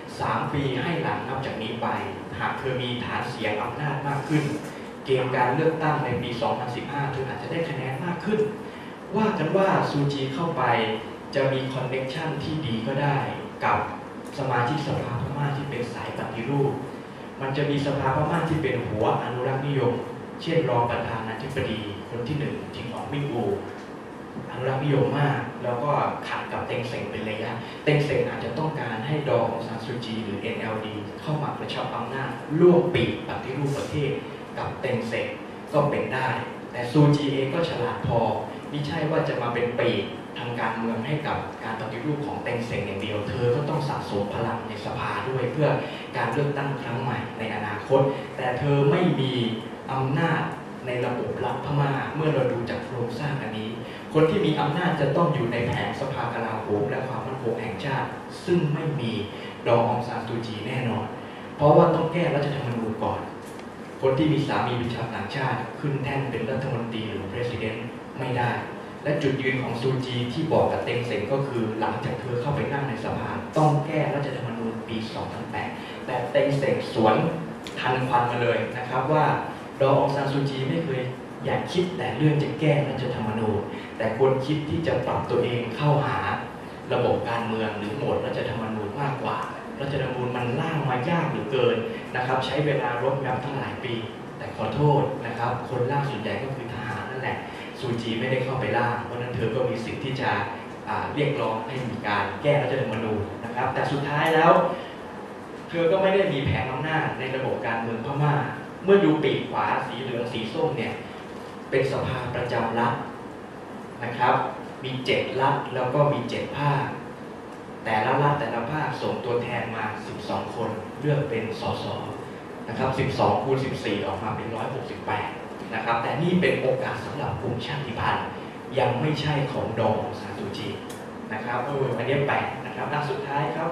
3 ปีให้หลังนับจากนี้ไปหากเธอมีฐานเสียงอำนาจมากขึ้นเกมการเลือกตั้งในปี 2015 เธออาจจะได้คะแนนมากขึ้นว่ากันว่าซูจีเข้าไปจะมีคอนเนคชั่นที่ดีก็ได้กับสมาชิกสภาพม่าที่เป็นสายปฏิรูปมันจะมีสภาพม่าที่เป็นหัวอนุรักษ์นิยมเช่นรองประธานาธิบดีคนที่1ทิงออกมิงอูอนุรักษ์นิยมมากแล้วก็ขัดกับเต็งเซ็งเป็นระยะเต็งเซ็งอาจจะต้องการให้ดองซานซูจีหรือ NLD เข้ามากระชับอำนาจร่วมปีกปฏิรูปประเทศกับเต็งเซ็งก็เป็นได้แต่ซูจีเองก็ฉลาดพอไม่ใช่ว่าจะมาเป็นปีกทางการเมืองให้กับการปฏิรูปของเต็งเซ็งอย่างเดียวเธอก็ต้องสะสมพลังในสภาด้วยเพื่อการเลือกตั้งครั้งใหม่ในอนาคตแต่เธอไม่มีอำนาจในระบบรัฐพม่าเมื่อเราดูจากโครงสร้างอันนี้คนที่มีอำนาจจะต้องอยู่ในแผนสภากลาโหมและความมั่นคงแห่งชาติซึ่งไม่มีดององซานซูจีแน่นอนเพราะว่าต้องแก้รัฐธรรมนูญก่อนคนที่มีสามีเป็นชาวต่างชาติขึ้นแท่นเป็นรัฐมนตรีหรือ president ไม่ได้และจุดยืนของซูจีที่บอกกับเต็งเซ็งก็คือหลังจากเธอเข้าไปนั่งในสภาต้องแก้รัฐธรรมนูญปี 2008 แต่เต็งเซ็งสวนทันควันมาเลยนะครับว่าดององซานซูจีไม่เคยอย่าคิดแต่เรื่องจะแก้รัฐธรรมนูญแต่ควรคิดที่จะปรับตัวเองเข้าหาระบบการเมืองหรือโหมดรัฐธรรมนูญมากกว่ารัฐธรรมนูญมันล่างมายากเหลือเกินนะครับใช้เวลารดแมพทั้งหลายปีแต่ขอโทษนะครับคนล่างส่วนใหญ่ก็คือทหารนั่นแหละซูจีไม่ได้เข้าไปล่างเพราะนั้นเธอก็มีสิทธิ์ที่จะเรียกร้องให้มีการแก้รัฐธรรมนูญนะครับแต่สุดท้ายแล้วเธอก็ไม่ได้มีแผงอำนาจในระบบการเมืองพม่าเมื่อดูปีกขวาสีเหลืองสีส้มเนี่ยเป็นสภาประจำรัฐนะครับมี7รัฐแล้วก็มี7ภาคแต่ละรัฐแต่ละภาคส่งตัวแทนมา12คนเลือกเป็นสสนะครับ12คูณ14ออกมาเป็น168นะครับแต่นี่เป็นโอกาสสำหรับกลุ่มชาติพันธุ์ยังไม่ใช่ของดองซานซูจีนะครับอันนี้แปลกนะครับและสุดท้ายครับ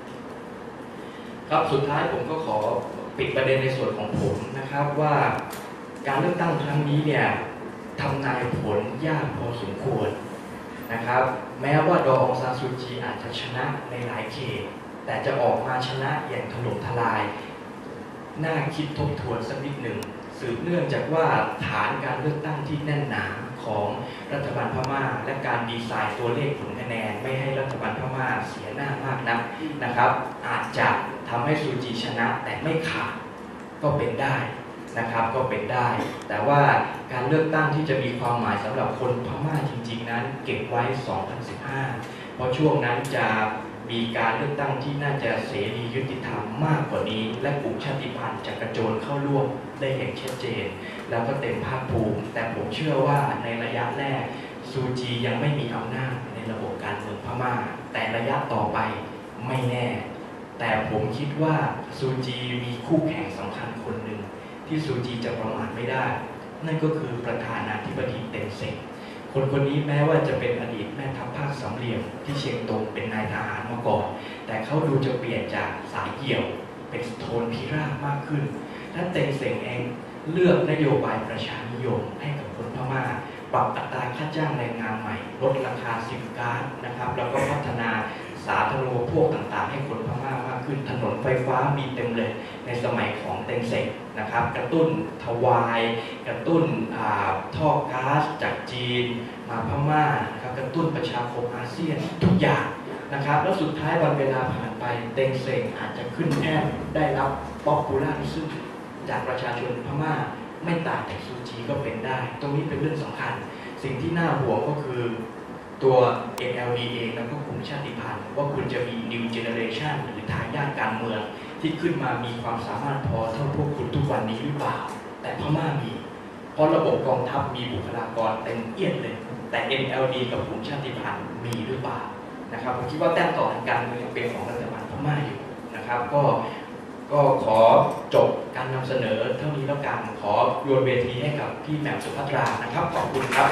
สุดท้ายผมก็ขอปิดประเด็นในส่วนของผมนะครับว่าการเลือกตั้งครั้งนี้เนี่ยทำนายผลยากพอสมควรนะครับแม้ว่าดองซานซูจีอาจจะชนะในหลายเขตแต่จะออกมาชนะอย่างถล่มทลายน่าคิดทบทวนสักนิดหนึ่งสืบเนื่องจากว่าฐานการเลือกตั้งที่แน่นหนาของรัฐบาลพม่าและการดีไซน์ตัวเลขผลคะแนนไม่ให้รัฐบาลพม่าเสียหน้ามากนักนะครับอาจจะทำให้ซูจีชนะแต่ไม่ขาดก็เป็นได้นะครับก็เป็นได้แต่ว่าการเลือกตั้งที่จะมีความหมายสำหรับคนพม่าจริงๆนั้นเก็บไว้ 2015 เพราะช่วงนั้นจะมีการเลือกตั้งที่น่าจะเสรียุติธรรมมากกว่านี้และกลุ่มชาติพันธุ์จะกระโจนเข้าร่วมได้อย่างชัดเจนแล้วก็เต็มภาคภูมิแต่ผมเชื่อว่าในระยะแรกซูจียังไม่มีอำนาจในระบบการเมืองพม่าแต่ระยะต่อไปไม่แน่แต่ผมคิดว่าซูจีมีคู่แข่งสำคัญคนหนึ่งที่ซูจีจะประมาทไม่ได้นั่นก็คือประธานาธิบดีเต็นเซ็งคนนี้แม้ว่าจะเป็นอดีตแม่ทัพภาคสามเหลี่ยมที่เชียงตงเป็นนายทหารมาก่อนแต่เขาดูจะเปลี่ยนจากสายเหี่ยวเป็นโทนพิราบมากขึ้นและเต็นเซ็งเองเลือกนโยบายประชานิยมให้กับคนพม่าปรับอัตราค่าจ้างแรงงานใหม่ลดราคาซิมการ์ดนะครับแล้วก็พัฒนาสาธารณูปโภคต่างๆให้คนพม่ามากขึ้นถนนไฟฟ้ามีเต็มเลยในสมัยของเต็นเซ็งนะครับกระตุ้นทวายกระตุ้นท่อก๊าซจากจีนมาพม่านะครับกระตุ้นประชาคมอาเซียนทุกอย่างนะครับแล้วสุดท้ายวันเวลาผ่านไปเต็นเซ็งอาจจะขึ้นแท่นได้รับป๊อปปูล่าริซึมจากประชาชนพม่าไม่ต่างจากซูจีก็เป็นได้ตรงนี้เป็นเรื่องสำคัญสิ่งที่น่าห่วงก็คือตัว NLD เองแล้วก็กลุ่มชาติพันธุ์ว่าคุณจะมี New Generation หรือทายาทการเมืองที่ขึ้นมามีความสามารถพอเท่าพวกคุณทุกวันนี้หรือเปล่าแต่พม่ามีเพราะระบบกองทัพมีบุคลากรเต็มเอียดเลยแต่ NLD กับกลุ่มชาติพันธุ์มีหรือเปล่านะครับผมคิดว่าแต้มต่อทางการเมืองเป็นของรัฐบาลพม่าอยู่นะครับก็ขอจบการนำเสนอเท่านี้แล้วกันขอโยนเวทีให้กับพี่แหม่มสุภัทรานะครับขอบคุณครับ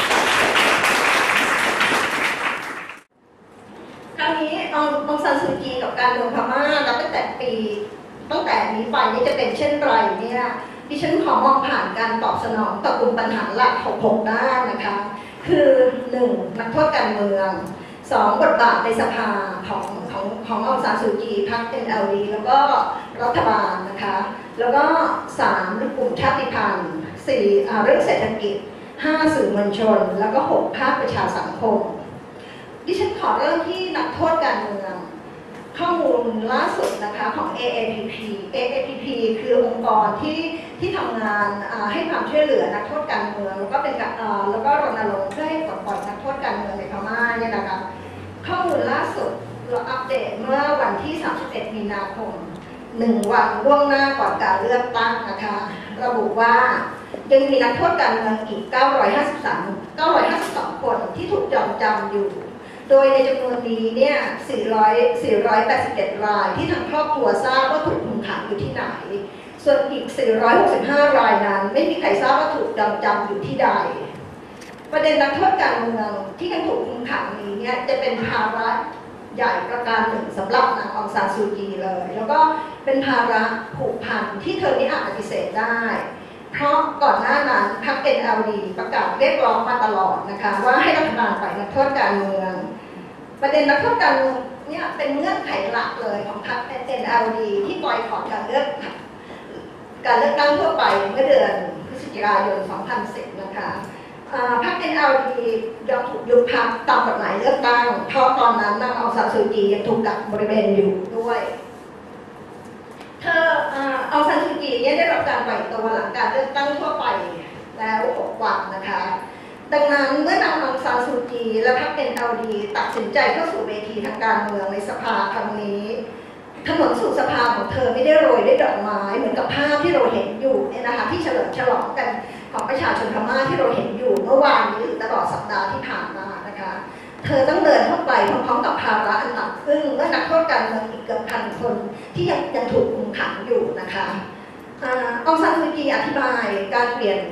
คราวนี้องซานซูจีกับการเมืองพม่านับตั้งแต่นี้ไปนี้จะเป็นเช่นไรเนี่ยดิฉันขอมองผ่านการตอบสนองต่อกลุ่มปัญหาหลักของ6ด้านนะคะคือ 1. นักโทษการเมือง 2. บทบาทในสภาขององซานซูจีพรรค NLD แล้วก็รัฐบาลนะคะแล้วก็ 3. กลุ่มชาติพันธุ์ 4. เรื่องเศรษฐกิจ 5. สื่อมวลชนแล้วก็ 6. ภาคประชาสังคมดิฉันขอเริ่มที่นักโทษการเมืองข้อมูลล่าสุดนะคะของ AAPP คือองค์กรที่ทำงานให้ความช่วยเหลือนักโทษการเมืองแล้วก็เป็นแล้วก็รณรงค์เพื่อให้ปลดปล่อยนักโทษการเมืองในพม่าเนี่ยนะคะข้อมูลล่าสุดเราอัปเดตเมื่อวันที่ 31 มีนาคม 1 วันล่วงหน้าก่อนการเลือกตั้งนะคะระบุว่ายังมีนักโทษการเมืองอีก 952 คนที่ถูกจองจำอยู่โดยในจำนวนนี้เนี่ย481 รายที่ทางครอบครัวทราบว่าถูกคุมขังอยู่ที่ไหนส่วนอีก465 รายนั้นไม่มีใครทราบว่าถูกจำอยู่ที่ใดประเด็นนักโทษการเมืองที่ยังถูกคุมขังนี้เนี่ยจะเป็นภาระใหญ่ประการหนึ่งสำหรับนางองซานซูจีเลยแล้วก็เป็นภาระผูกพันที่เธอไม่อาจปฏิเสธได้เพราะก่อนหน้านั้นพรรค NLD ประกาศเรียกร้องมาตลอดนะคะว่าให้รัฐบาลปล่อยนักโทษการเมืองประเด็นนักโทษการเมืองเนี่ยเป็นเงื่อนไขหลักเลยของพรรค NLD ที่บอยคอตการเลือกตั้งทั่วไปเมื่อเดือนพฤศจิกายน 2010 นะคะพรรค NLD ยังถูกยุบพรรคตามกฎหมายเลือกตั้งเพราะตอนนั้นนางองซานซูจียังถูกกักบริเวณอยู่ด้วยองซานซูจีเนี่ยได้รับการปล่อยตัวหลังการเลือกตั้งทั่วไปแล้ว6 วันนะคะดังนั้นเมื่อนางองซานซูจีและพรรค NLD ตัดสินใจเข้าสู่เวทีทางการเมืองในสภาครั้งนี้ถนนสู่สภาของเธอไม่ได้โรยด้วยดอกไม้เหมือนกับภาพที่เราเห็นอยู่เนี่ยนะคะที่เฉลิมฉลองกันของประชาชนพม่าที่เราเห็นอยู่เมื่อวานนี้หรือตลอดสัปดาห์ที่ผ่านมานะคะเธอต้องเดินเข้าไปพร้อมๆกับภาระอันหนักอึ้งเมื่อนักโทษการเมืองอีกเกือบ1,000 คนที่ยังถูกคุมขังอยู่นะคะองซานซูจีอธิบายการเปลี่ยน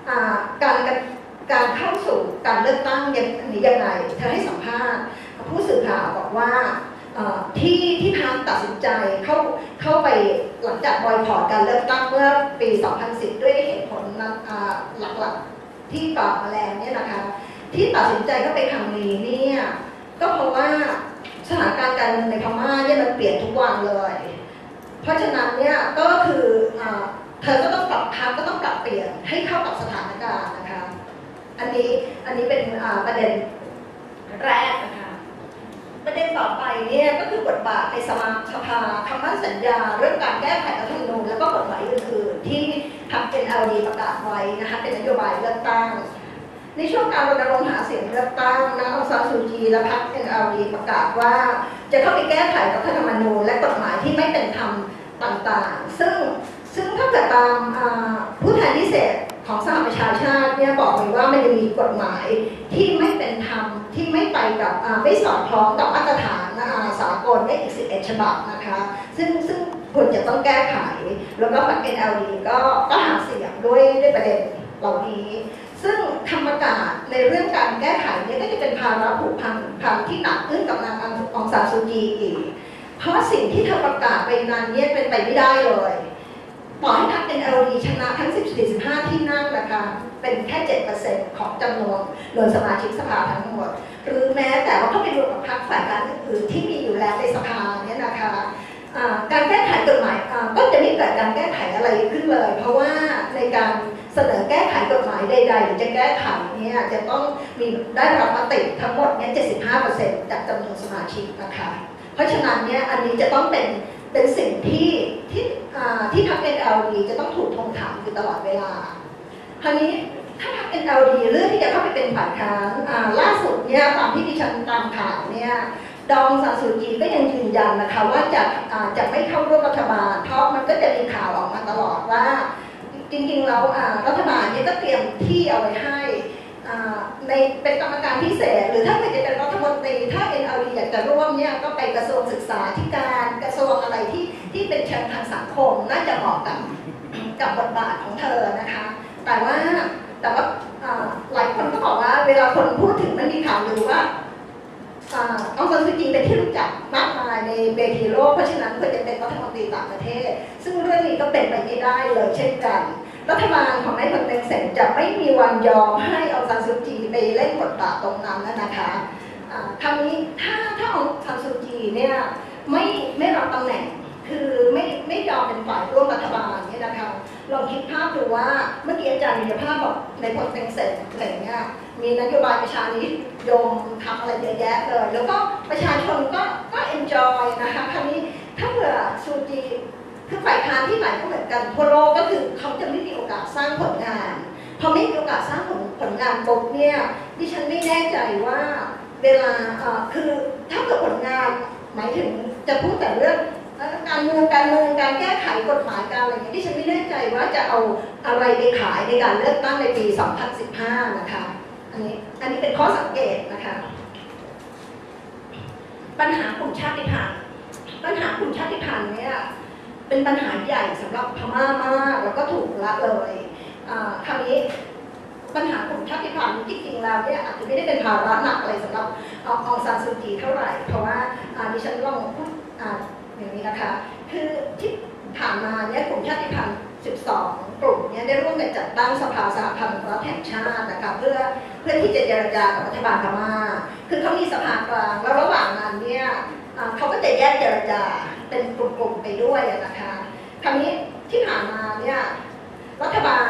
การเข้าสู่การเลือกตั้งนี้ยังไงเธอให้สัมภาษณ์ผู้สื่อข่าวบอกว่าที่พรรคตัดสินใจเข้าไปหลังจากบอยคอตการเลือกตั้งเมื่อปี 2010 ด้วยเหตุผลหลักๆที่กล่าวมาแล้วเนี่ยนะคะที่ตัดสินใจเข้าไปครั้งนี้เนี่ยก็เพราะว่าสถานการณ์การเมืองในพม่าเนี่ยมันเปลี่ยนทุกวันเลยเพราะฉะนั้นเนี่ยก็คือเธอก็ต้องปรับพรรคก็ต้องปรับเปลี่ยนให้เข้ากับสถานการณ์นะคะอันนี้เป็นประเด็นแรกนะคะประเด็นต่อไปเนี่ยก็คือบทบาทในสภาคำมั่นสัญญาเรื่องการแก้ไขรัฐธรรมนูญและก็กฎหมายอื่นๆที่ทาง NLD ประกาศไว้นะคะเป็นนโยบายเลือกตั้งในช่วงการรณรงค์หาเสียงเลือกตั้งนางองซานซูจีและพรรค NLD ประกาศว่าจะเข้าไปแก้ไขรัฐธรรมนูญและกฎหมายที่ไม่เป็นธรรมต่างๆซึ่งถ้าเกิดตามผู้แทนพิเศษของสหประชาชาติเนี่ยบอกเลยว่ามันจะมีกฎหมายที่ไม่เป็นธรรมที่ไม่ไปกับไม่สอดคล้องกับมาตรฐานสากลได้อีก11 ฉบับนะคะซึ่งควรจะต้องแก้ไขแล้วก็พรรค NLD ก็หาเสียงด้วยประเด็นเหล่านี้ซึ่งคำประกาศในเรื่องการแก้ไขเนี่ยก็จะเป็นภาระผูกพันที่หนักขึ้นกับนางองซานซูจีอีกเพราะสิ่งที่เธอประกาศไปนั้นเนี่ยเป็นไปไม่ได้เลยต่อให้พรรค NLD ชนะทั้ง 14-15 ที่นั่งนะคะเป็นแค่ 7% ของจำนวนสมาชิกสภาทั้งหมดหรือแม้แต่ว่าเข้าไปรวมกับพรรคฝ่ายการอื่นๆที่มีอยู่แล้วในสภาเนี่ยนะคะการแก้ไขกฎหมายก็จะไม่เกิดการแก้ไขอะไรขึ้นเลยเพราะว่าในการเสนอแก้ไขกฎหมายใดๆหรือจะแก้ไขเนี่ยจะต้องมีได้รับมติทั้งหมดเนี่ย 75% จากจำนวนสมาชิกนะคะเพราะฉะนั้นเนี่ยอันนี้จะต้องเป็นสิ่งที่พรรค NLD จะต้องถูกทวงถามอยู่ตลอดเวลาคราวนี้ถ้าพรรค NLD เลือกที่จะเข้าไปเป็นฝ่ายค้านล่าสุดเนี่ยตามที่ดิฉันตามข่าวเนี่ยดองซานซูจีก็ยังยืนยันนะคะว่าจะไม่เข้าร่วมรัฐบาลเพราะมันก็จะมีข่าวออกมาตลอดว่าจริงๆแล้วรัฐบาลเนี่ยก็เตรียมที่เอาไว้ให้ในเป็นกรรมการพิเศษหรือถ้าเกิดจะเป็นรัฐมนตรีถ้า NLD อยากจะร่วมเนี่ยก็ไปกระทรวงศึกษาธิการกระทรวงอะไรที่เป็นเชิงทางสังคมน่าจะเหมาะกับบทบาทของเธอนะคะแต่ว่าหลายคนก็บอกว่าเวลาคนพูดถึงมันมีข่าวลือว่าองซานซูจีเป็นที่รู้จักมากมายในเวทีโลกเพราะฉะนั้นควรจะเป็นรัฐมนตรีต่างประเทศซึ่งเรื่องนี้ก็เป็นไปไม่ได้เลยเช่นกันรัฐบาลของนายพลเต็งเซ็นจะไม่มีวันยอมให้องซานซูจีไปเล่นบทบาทตรงนั้นนะคะคำนี้ถ้าองซานซูจีเนี่ยไม่รับตำแหน่งคือไม่ยอมเป็นฝ่ายร่วมรัฐบาลเนี่ยนะคะลองคิดภาพดูว่าเมื่อกี้อาจารย์มีภาพบอกในพลเต็งเซ็นอะไรเงี้ยมีนโยบายประชานิยมทำอะไรเยอะแยะเลยแล้วก็ประชาชนก็เอนจอยนะคะคราวนี้ถ้าเผื่อซูจีคือฝ่ายค้านที่ไหนก็เหมือนกันทั่วโลกก็คือเขาจะไม่มีโอกาสสร้างผลงานพอไม่มีโอกาสสร้างผลงานปุ๊บเนี่ยดิฉันไม่แน่ใจว่าเวลาคือถ้าเกิดผลงานหมายถึงจะพูดแต่เรื่องการเมืองการแก้ไขกฎหมายการอะไรอย่างนี้ดิฉันไม่แน่ใจว่าจะเอาอะไรไปขายในการเลือกตั้งในปี 2015 นะคะอันนี้เป็นข้อสังเกตนะคะปัญหากลุ่มชาติพันธุ์เนี่ยเป็นปัญหาใหญ่สำหรับพม่ามากแล้วก็ถูกละเลยคราวนี้ปัญหากลุ่มชาติพันธุ์จริงๆแล้วเนี่ยอาจจะไม่ได้เป็นภาระหนักอะไรสำหรับองซานซูจีเท่าไหร่เพราะว่าดิฉันลองพูดอย่างนี้นะคะคือที่ผ่านมาเนี่ยกลุ่มชาติพันธุ์12 กลุ่มเนี่ยได้ร่วมกันจัดตั้งสภาสหพันธ์รัฐแห่งชาตินะคะเพื่อที่จะเจรจากับรัฐบาลพม่าคือเขามีสภากลางแล้วระหว่างนั้นเนี่ยเขาก็จะแยกเจรจาเป็นกลุ่มๆไปด้วยนะคะคราวนี้ที่ผ่านมาเนี่ยรัฐบาล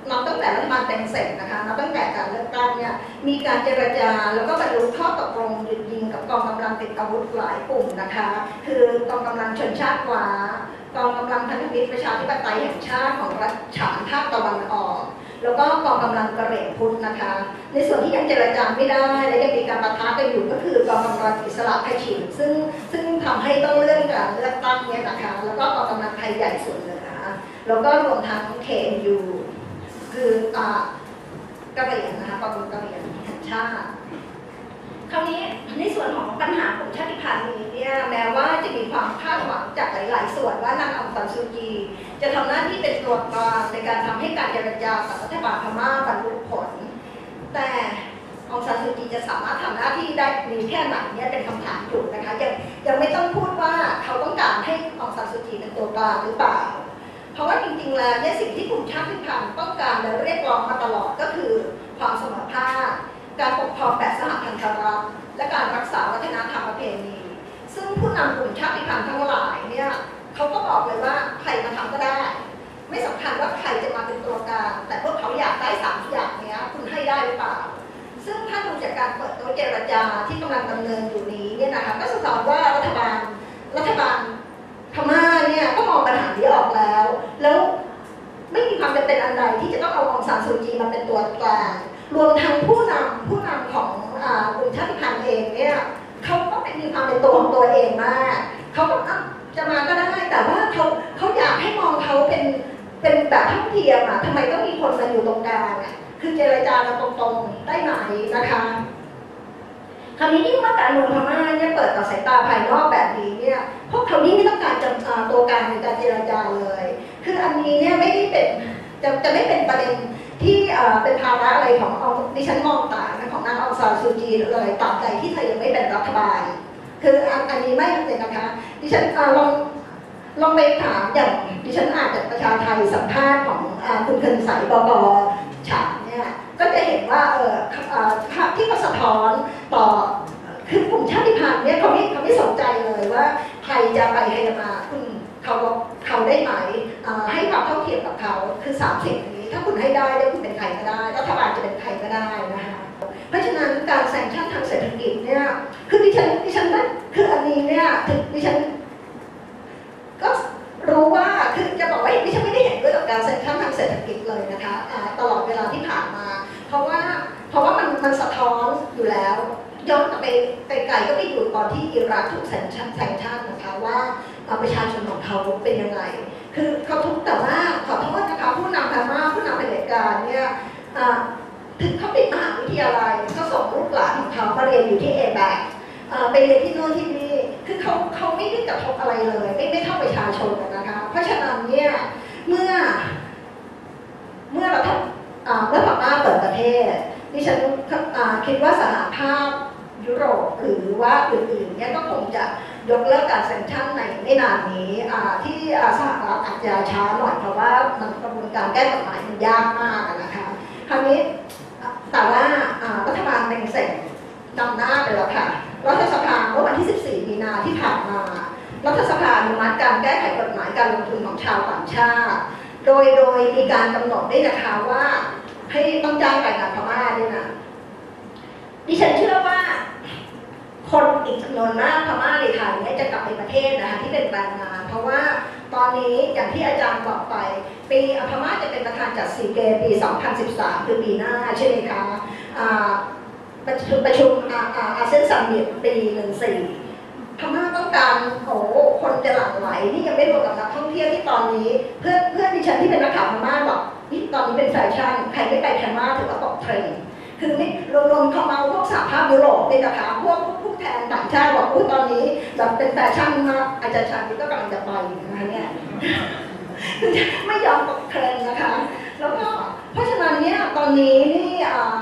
นับตั้งแต่รัฐบาลเต็งเสร็จนะคะนับตั้งแต่การเลือกตั้งเนี่ยมีการเจรจาแล้วก็บรรลุข้อตกลงหยุดยิงกับกองกำลังติดอาวุธหลายกลุ่มนะคะคือกองกำลังชนชาติขวากองกำลังพันธมิตรประชาธิปไตยแห่งชาติของรัฐฉานภาคตะวันออกแล้วก็กองกำลังกระเหรี่ยงพุทธนะคะในส่วนที่ยังเจรจาไม่ได้และยังมีการปะทะกันอยู่ก็คือกองกำลังอิสระคชินซึ่งทำให้ต้องเลื่อนการเลือกตั้งเนี่ยนะคะแล้วก็กองกำลังไทยใหญ่ส่วนเหนือแล้วก็รวมทั้ง KNU คือกระเหรี่ยงนะคะกองกำลังกระเหรี่ยงแห่งชาติคราวนี้ในส่วนของปัญหากลุ่มชาติพันธุ์นี้เนี่ยแม้ว่าจะมีความคาดหวังจากหลายๆส่วนว่านางองซานซูจีจะทำหน้าที่เป็นตัวกลางในการทำให้การเจรจากับรัฐบาลพม่าบรรลุผลแต่องซานซูจีจะสามารถทำหน้าที่ได้ดีแค่ไหนเนี่ยเป็นคำถามอยู่นะคะยังไม่ต้องพูดว่าเขาต้องการให้องซานซูจีเป็นตัวกลางหรือเปล่าเพราะว่าจริงๆแล้วเนี่ยสิ่งที่กลุ่มชาติพันธุ์ต้องการและเรียกร้องมาตลอดก็คือความเสมอภาคการปกครองแบบสหพันธรัฐและการรักษาวัฒนธรรมประเพณีซึ่งผู้นำกลุ่มชาติพันธุ์ทั้งหลายเนี่ยเขาก็บอกเลยว่าใครมาทำก็ได้ไม่สำคัญว่าใครจะมาเป็นตัวกลางแต่พวกเขาอยากได้3 อย่างนี้คุณให้ได้หรือเปล่าซึ่งถ้าดูจากการเปิดโต๊ะเจรจาที่กำลังดำเนินอยู่นี้เนี่ยนะคะก็สะท้อนว่ารัฐบาลพม่าเนี่ยก็มองปัญหานี้ออกแล้วไม่มีความจำเป็นอันใดที่จะต้องเอาองซานซูจีมาเป็นตัวกลางรวมทั้งผู้นำของกลุ่มชาติพันธุ์เองเนี่ยเขาก็มีความเป็นตัวของตัวเองมากเขาก็จะมาก็ได้แต่ว่าเขาอยากให้มองเขาเป็นแบบเท่าเทียมทำไมต้องมีคนมาอยู่ตรงกลางคือเจรจากันตรงๆได้ไหมนะคะคราวนี้ยิ่งว่าการเมืองพม่าเนี่ยเปิดต่อสายตาภายนอกแบบนี้เนี่ยพวกเขานี่ไม่ต้องการจะตัวกลางในการเจรจาเลยคืออันนี้เนี่ยไม่ได้เป็นจะไม่เป็นประเด็นที่เป็นภาระอะไรของดิฉันมองต่างของนางองซานซูจีเลยตราบใดที่เธอยังไม่เป็นรัฐบาลคืออันนี้ไม่เลยนะคะดิฉันลองไปถามอย่างดิฉันอ่านจากประชาไทยสัมภาษณ์ของคุณเคนใสบก.ฉาเนี่ยก็จะเห็นว่าที่เขาสะท้อนต่อคือกลุ่มชาติพันธุ์เนี่ยเขาไม่สนใจเลยว่าใครจะไปใครจะมาเขาได้ไหมให้ความเท่าเทียมกับเขาคือ30นี้ถ้าคุณให้ได้คุณเป็นใครก็ได้รัฐบาลจะเป็นใครก็ได้นะคะเพราะฉะนั้นการแซงชั่นทางเศรษฐกิจเนี่ยคือดิฉันว่าคืออันนี้เนี่ยดิฉันก็รู้ว่าคือจะบอกว่าดิฉันไม่ได้เห็นด้วยกับการแซงชั่นทางเศรษฐกิจเลยนะคะตลอดเวลาที่ผ่านมาเพราะว่ามันสะท้อนอยู่แล้วย้อนกลับไปไกลๆก็ไปอยู่ตอนที่อิรักถูกแซงชั่นนะคะว่าประชาชนของเขาเป็นยังไงคือเขาทุกแต่ว่าขอโทษนะคะผู้นำพม่าผู้นำเผด็จการเนี่ยถึงเขาปิดมหาวิทยาลัยเขาส่งลูกหลานของเขามาเรียนอยู่ที่เอแบกไปเรียนที่โน่นที่นี่คือเขาไม่ได้กระทบอะไรเลยไม่เท่าประชาชนนะคะเพราะฉะนั้นเนี่ยเมื่อพม่าเปิดประเทศดิฉันคิดว่าสหภาพยุโรปหรือว่าอื่นๆเนี่ยก็คงจะยกเลิกการแซงชั่นในไม่นานนี้ที่สหรัฐอาจจะช้าหน่อยเพราะว่ามันกระบวนการแก้กฎหมายมันยากมากนะคะคราวนี้แต่ว่ารัฐบาลเต็งเสร็จนำหน้าไปแล้วค่ะรัฐสภาเมื่อวันที่ 14 มีนาที่ผ่านมารัฐสภาอนุมัติการแก้ไขกฎหมายการลงทุนของชาวต่างชาติโดยมีการกำหนดด้วยนะคะว่าให้ต้องจ้างแรงงานพม่าด้วยนะดิฉันเชื่อว่าคนอีกจำนวนมากพม่าในไทยเนี่ยจะกลับไปประเทศนะคะที่เป็นแรงงานเพราะว่าตอนนี้อย่างที่อาจารย์บอกไปปีพม่าจะเป็นประธานจัดซีเกมปี 2013 คือปีหน้าใช่ไหมคะประชุมอาเซียนซัมมิตปี14พม่าต้องการคนจะหลั่งไหลนี่ยังไม่รวมกับนักท่องเที่ยวที่ตอนนี้เพื่อนดิฉันที่เป็นนักข่าวพม่าบอกนี่ตอนนี้เป็นแฟชั่นใครไม่ไปพม่าถือว่าตกเทรนด์คือไม่รวมเข้ามาพวกสหภาพยุโรปเนี่ยนะคะพวกผู้แทนต่างชาติบอกตอนนี้จะเป็นแฟชั่นมากอาจารย์ชาญก็กำลังจะไปนะคะเนี่ยไม่ยอมตกเทรนด์นะคะแล้วก็เพราะฉะนั้นเนี่ยตอนนี้นี่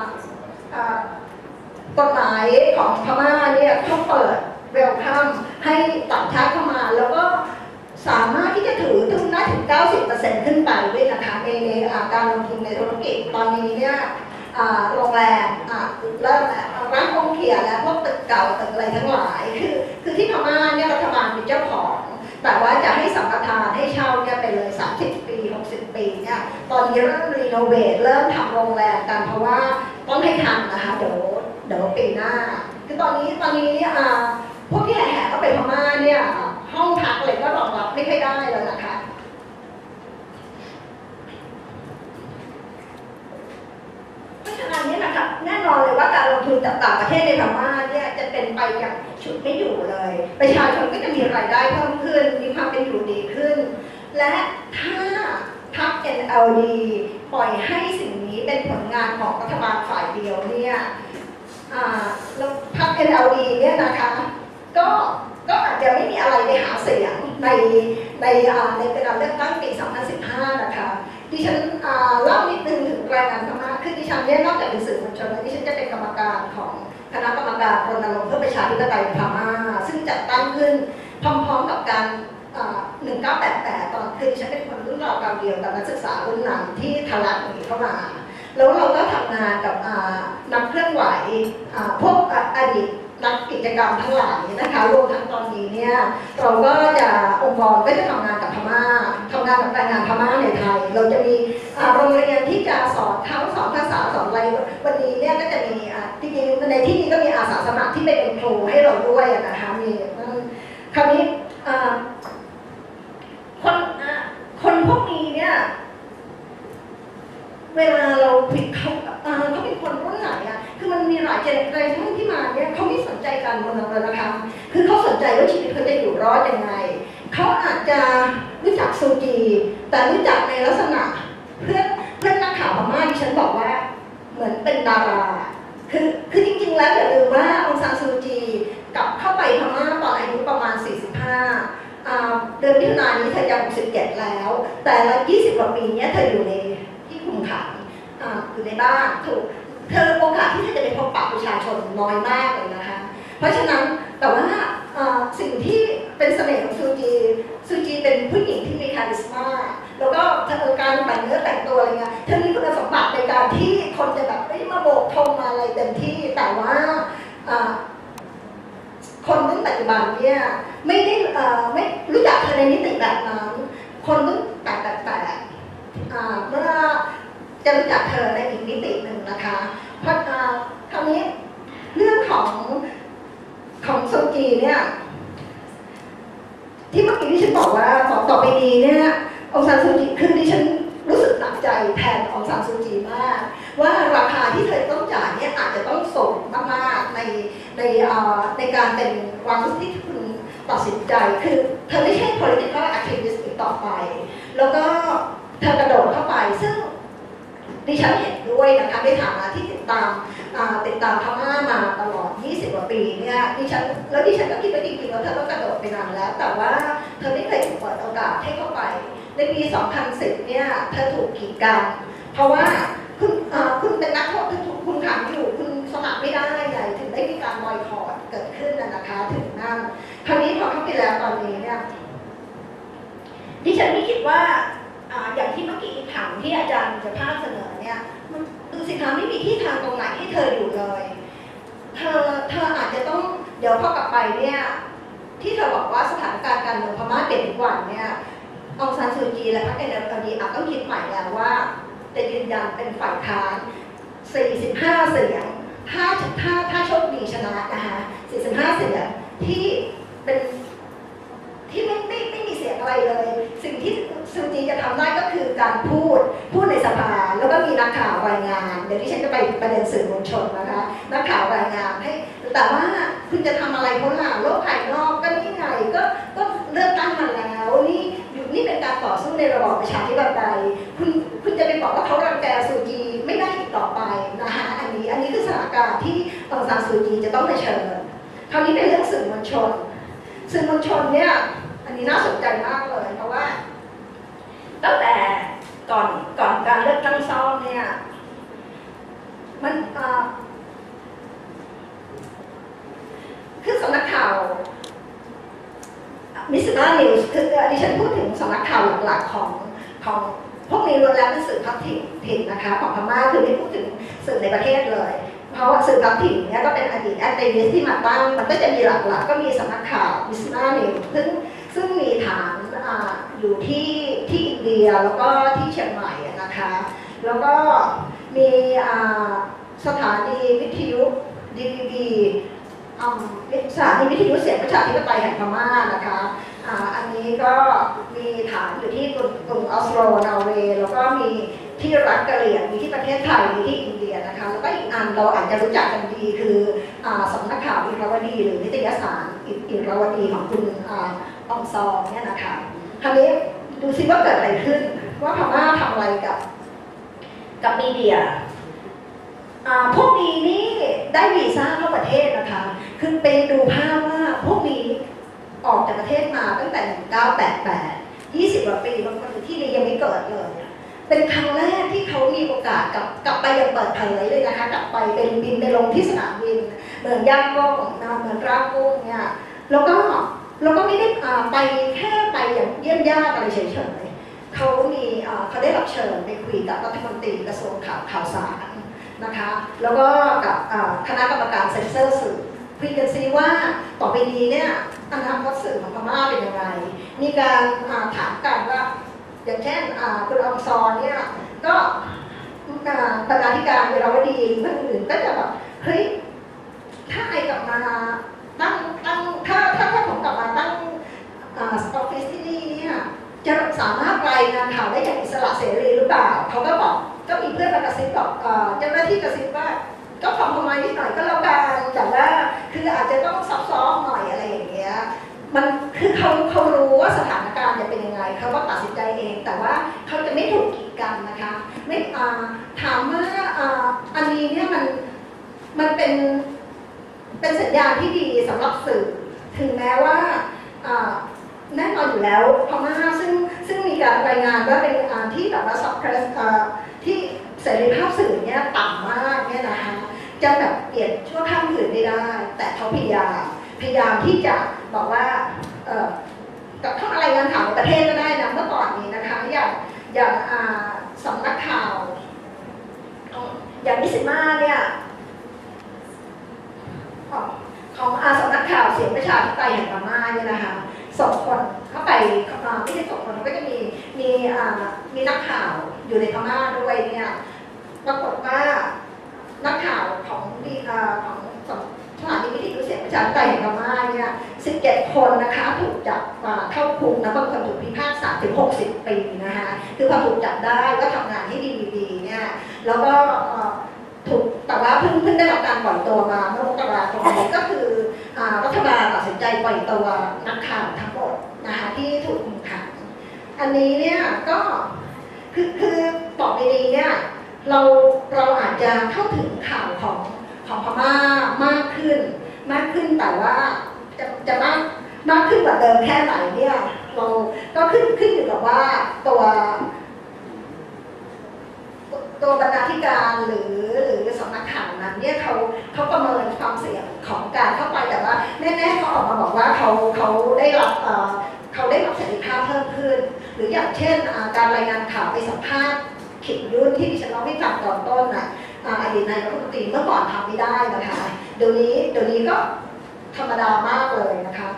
กฎหมายของพม่าเนี่ยเขาเปิดเวลคัมให้ต่างชาติเข้ามาแล้วก็สามารถที่จะถือทุนได้ถึง 90% ขึ้นไปด้วยนะคะในการลงทุนในธุรกิจตอนนี้เนี่ยโรงแรมแล้วร้านคงเขียและพวกตึกเก่าตึกอะไรทั้งหลายคือที่พม่าเนี่ยรัฐบาลเป็นเจ้าของแต่ว่าจะให้สัมปทานให้เช่าเนี่ยไปเลย30 ปี60 10 ปีเนี่ยตอนนี้เริ่มรีโนเวทเริ่มทำโรงแรมกันเพราะว่าต้องให้ทันนะคะเดี๋ยวปีหน้าคือตอนนี้พวกที่แห่ๆก็ไปพม่าเนี่ยห้องพักอะไรก็รองรับไม่ค่อยได้แล้วนะคะเพราะฉะนั้นเนี่ยนะคะแน่นอนเลยว่าการลงทุนจากต่างประเทศในพม่าเนี่ยจะเป็นไปอย่างฉุดไม่อยู่เลยประชาชนก็จะมีรายได้เพิ่มขึ้นมีความเป็นอยู่ดีขึ้นและถ้าพรรค NLD ปล่อยให้สิ่งนี้เป็นผลงานของรัฐบาลฝ่ายเดียวเนี่ยแล้วพรรค NLD เนี่ยนะคะก็อาจจะไม่มีอะไรไปหาเสียงในการเลือกตั้งปี 2015 นะคะดิฉันเล่านิดนึงถึงรายงานพม่าคือดิฉันเนี่ยนอกจากเป็นสื่อมวลชนแล้วดิฉันจะเป็นกรรมการของคณะกรรมการรณรงค์เพื่อประชาธิปไตยในพม่าซึ่งจัดตั้งขึ้นพร้อมๆกับการ1988 ตอนคือดิฉันเป็นคนรุ่นราวคราวเดียวกับนักศึกษารุ่นหลังที่ทะลักหนีเข้ามาแล้วเราก็ทำงานกับนักเคลื่อนไหวพวกอดีตนักกิจกรรมทั้งหลายนะคะรวมทั้งตอนนี้เนี่ยเราก็จะองค์กรก็จะทำงานกับพม่าทำงานกับแรงงานพม่าในไทยเราจะมีโรงเรียนที่จะสอนทั้งสอนภาษาสอนอะไรวันนี้เนี่ยก็จะมีจริงๆในที่นี้ก็มีอาสาสมัครที่เป็นครูให้เราด้วยนะคะมีคราวนี้คนพวกนี้เนี่ยเวลาเราผิดเขาเป็นคนรุ่นไหนคือมันมีหลายเจเนอเรชั่นที่มาเนี่ยเขาไม่สนใจการเมืองเลยนะคะคือเขาสนใจว่าชีวิตเขาจะอยู่รอดยังไงเขาอาจจะรู้จักซูจีแต่รู้จักในลักษณะเพื่อนนักข่าวพม่าที่ฉันบอกว่าเหมือนเป็นดาราคือจริงๆแล้วอย่าลืมว่าองซานซูจีกลับเข้าไปพม่าตอนอายุประมาณ 45 เดือนมิถุนายนนี้เธอจะ 67 แล้วแต่ละ 20 กว่าปีนี้เธออยู่ในที่คุมขังอยู่ในบ้านถูกเธอโอกาสที่เธอจะไปพบปะประชาชนน้อยมากเลยนะคะเพราะฉะนั้นแต่ว่าสิ่งที่เป็นเสน่ห์ของซูจีเป็นผู้หญิงที่มีคาริสมาแล้วก็เธอการแต่งเนื้อแต่งตัวอะไรเงี้ยเธอมีคุณสมบัติในการที่คนจะแบบไม่มาโบกธงมาอะไรเต็มที่แต่ว่าคนรุ่นปัจจุบันเนี่ยไม่รู้จักเธอในมิติแบบนั้นคนรุ่นแต่เมื่อจะรู้จักเธอในอีกมิติหนึ่งนะคะเพราะคราวนี้เรื่องของซูจีเนี่ยที่เมื่อกี้ที่ฉันบอกว่าต่อไปนี้เนี่ยองซานซูจีคือดิฉันรู้สึกหนักใจแทนองซานซูจีมากว่าราคาที่เธอต้องจ่ายเนี่ยอาจจะต้องสูงมากๆในการเป็นความรู้สึกที่คุณตัดสินใจคือเธอไม่ใช่ political activist อีกต่อไปแล้วก็เธอกระโดดเข้าไปซึ่งดิฉันเห็นด้วยนะคะในฐานะที่ติดตามพม่ามาตลอด20 กว่าปีเนี่ยดิฉันก็คิดว่าจริงๆแล้วเธอต้องกระโดดไปนานแล้วแต่ว่าเธอไม่เคยถูกเปิดโอกาสให้เข้าไปในปี 2010 เนี่ยเธอถูกกีดกันเพราะว่าคุณเป็นนักโทษคุณขังอยู่คุณสมัครไม่ได้เลยถึงได้มีการบอยคอตเกิดขึ้นนะคะถึงนั่นคราวนี้พอเข้าไปแล้วตอนนี้เนี่ยดิฉันไม่คิดว่าอย่างที่เมื่อกี้ถามที่อาจารย์จะภาพเสนอเนี่ยมันดูสิคะไม่มีที่ทางตรงไหนให้เธออยู่เลยเธออาจจะต้องเดี๋ยวพอกลับไปเนี่ยที่เธอบอกว่าสถานการณ์การเมืองพม่าเปลี่ยนทุกวันเนี่ยองซานซูจีและพรรค NLD อาจต้องคิดใหม่แล้วว่าจะยืนยันเป็นฝ่ายค้าน45 เสียงถ้าโชคดีชนะนะคะ45 เสียงที่เป็นที่ไม่มีเสียงอะไรเลยสิ่งที่ซูจีจะทำได้ก็คือการพูดในสภาแล้วก็มีนักข่าวรายงานเดี๋ยวที่ฉันจะไปประเด็นสื่อมวลชนนะคะนักข่าวรายงานให้แต่ว่าคุณจะทำอะไรเขาล่ะโลกภายนอกก็นี่ไงก็เลือกตั้งมาแล้วนี่เป็นการต่อสู้ในระบอบประชาธิปไตยคุณจะไปบอกว่าเขารังแกซูจีไม่ได้อีกต่อไปนะคะอันนี้คือสถานการณ์ที่องซานซูจีจะต้องเผชิญคราวนี้เป็นเรื่องสื่อมวลชนเนี่ยอันนี้น่าสนใจมากเลยเพราะว่าตั้งแต่ก่อนการเลือกตั้งซ่อมเนี่ยมันคือสำนักข่าวมิสซินานิวส์คือดิฉันพูดถึงสำนักข่าวหลักๆของพวกนี้ล้วนแล้วเป็นสื่อท้องถิ่นนะคะของพม่าคือไม่พูดถึงสื่อในประเทศเลยเพราะว่าสื่อท้องถิ่นเนี่ยก็เป็นอดีตแอคทิวิสต์ที่มาตั้งมันก็จะมีหลักๆก็มีสำนักข่าวมิสซินานิวส์ซึ่งมีฐานอยู่ที่อินเดียแล้วก็ที่เชียงใหม่นะคะ แล้วก็มีสถานีวิทยุ DVB สถานีวิทยุเสียงประชาธิปไตยแห่งพม่านะคะอันนี้ก็มีฐานอยู่ที่กรุงออสโลนอร์เวย์แล้วก็มีที่รัฐกะเหรี่ยงมีที่ประเทศไทยมีที่อินเดียนะคะแล้วก็อีกอันเราอาจจะรู้จักกันดีคือสำนักข่าวอิราวดีหรือนิตยสารอิราวดีของคุณองซองเนี่ยนะคะคราวนี้ดูซิว่าเกิดอะไรขึ้นว่าพม่าทำอะไรกับมีเดียพวกนี้นี่ได้วีซ่าเข้าประเทศนะคะคือไปดูภาพว่าพวกนี้ออกจากประเทศมาตั้งแต่1988 20กว่าปีบางคนที่นี่ยังไม่เกิดเลยเป็นครั้งแรกที่เขามีโอกาสกลับไปอย่างเปิดเผยเลยนะคะกลับไปเป็นบินไปลงที่สนามบินเมืองย่างกุ้งเมืองรากกุ้งเนี่ยแล้วก็ไม่ได้ไปแค่ไปอย่างเยี่ยมญาติอะไรเฉยๆเขาได้รับเชิญไปคุยกับรัฐมนตรีกระทรวงข่าวสารนะคะแล้วก็กับคณะกรรมการเซ็นเซอร์สื่อคุยกันซิว่าต่อไปนี้เนี่ยอนาคตสื่อของพม่าเป็นยังไงมีการถามกันว่าอย่างเช่นคุณองซอนเนี่ยก็บรรณาธิการเวลาวดีเพื่อนอื่นก็จะแบบเฮ้ยถ้าไอกลับมาตั้งถ้าผมกลับมาตั้งออฟฟิศที่นี่เนี่ยจะสามารถรายงานข่าวได้อย่างอิสระเสรีหรือเปล่าเขาก็บอกก็มีเพื่อนมากระซิบบอกเจ้าหน้าที่กระซิบว่าก็คอมประมาณนิดหน่อยก็แล้วกันแต่ว่าคืออาจจะต้องซับซ้อนหน่อยอะไรอย่างเงี้ยมันคือเขารู้ว่าสถานการณ์จะเป็นยังไงเขาก็ตัดสินใจเองแต่ว่าเขาจะไม่ถูกกีดกันนะคะไม่ถามว่าอันนี้เนี่ยมันเป็นสัญญาณที่ดีสำหรับสื่อถึงแม้ว่าแน่นอนอยู่แล้วพม่าซึ่งมีการรายงานว่าเป็นที่แบบว่าซับเพรสที่เสรีภาพสื่อเนี่ยต่ำมากเนี่ยนะคะจะแบบเปลี่ยนชั่วข้ามคืนไม่ได้แต่เขาพยายามที่จะบอกว่ากับทำอะไรงานข่าวในประเทศก็ได้นะเมื่อก่อนนี้นะคะอย่างสำนักข่าวอย่างนิสิมาเนี่ยของสำนักข่าวเสียงประชาธิปไตยแห่งพม่าเนี่ยนะคะส่งคนเข้าไปไม่ใช่ส่งคนก็จะมีนักข่าวอยู่ในพม่าด้วยเนี่ยปรากฏว่านักข่าวของสถานีวิทยุเสียงประชาธิปไตยแห่งพม่าเนี่ย17 คนนะคะถูกจับเข้าคุกนะบางคนถูกพิพากษาถึง60 ปีนะคะคือพอถูกจับได้ก็ทำงานที่ดีเนี่ยแล้วก็ถูกแต่ว่าเพิ่งได้รับการปล่อยตัวมาเมื่อมกราคมนี้ก็คือรัฐบาลตัดสินใจปล่อยตัวนักข่าวทั้งหมดนะคะที่ถูกคุมขังอันนี้เนี่ยก็คือต่อไปนี้เนี่ยเราอาจจะเข้าถึงข่าวของพม่ามากขึ้นแต่ว่าจะมากขึ้นกว่าเดิมแค่ไหนเนี่ยเราก็ขึ้นอยู่กับว่าตัวบรรณาธิการหรือสำนักข่าวนั้นเนี่ยเขาประเมินความเสี่ยงของการเข้าไปแต่ว่าแน่ๆเขาออกมาบอกว่าเขาได้รับเสรีภาพเพิ่มขึ้นหรืออย่างเช่นการรายงานข่าวไปสัมภาษณ์ขิงยุ่นที่ดิฉันเล่าให้ฟังตอนต้นน่ะอดีตนายกรัฐมนตรีเมื่อก่อนทำไม่ได้นะคะเดี๋ยวนี้ก็ธรรมดามากเลยนะคะ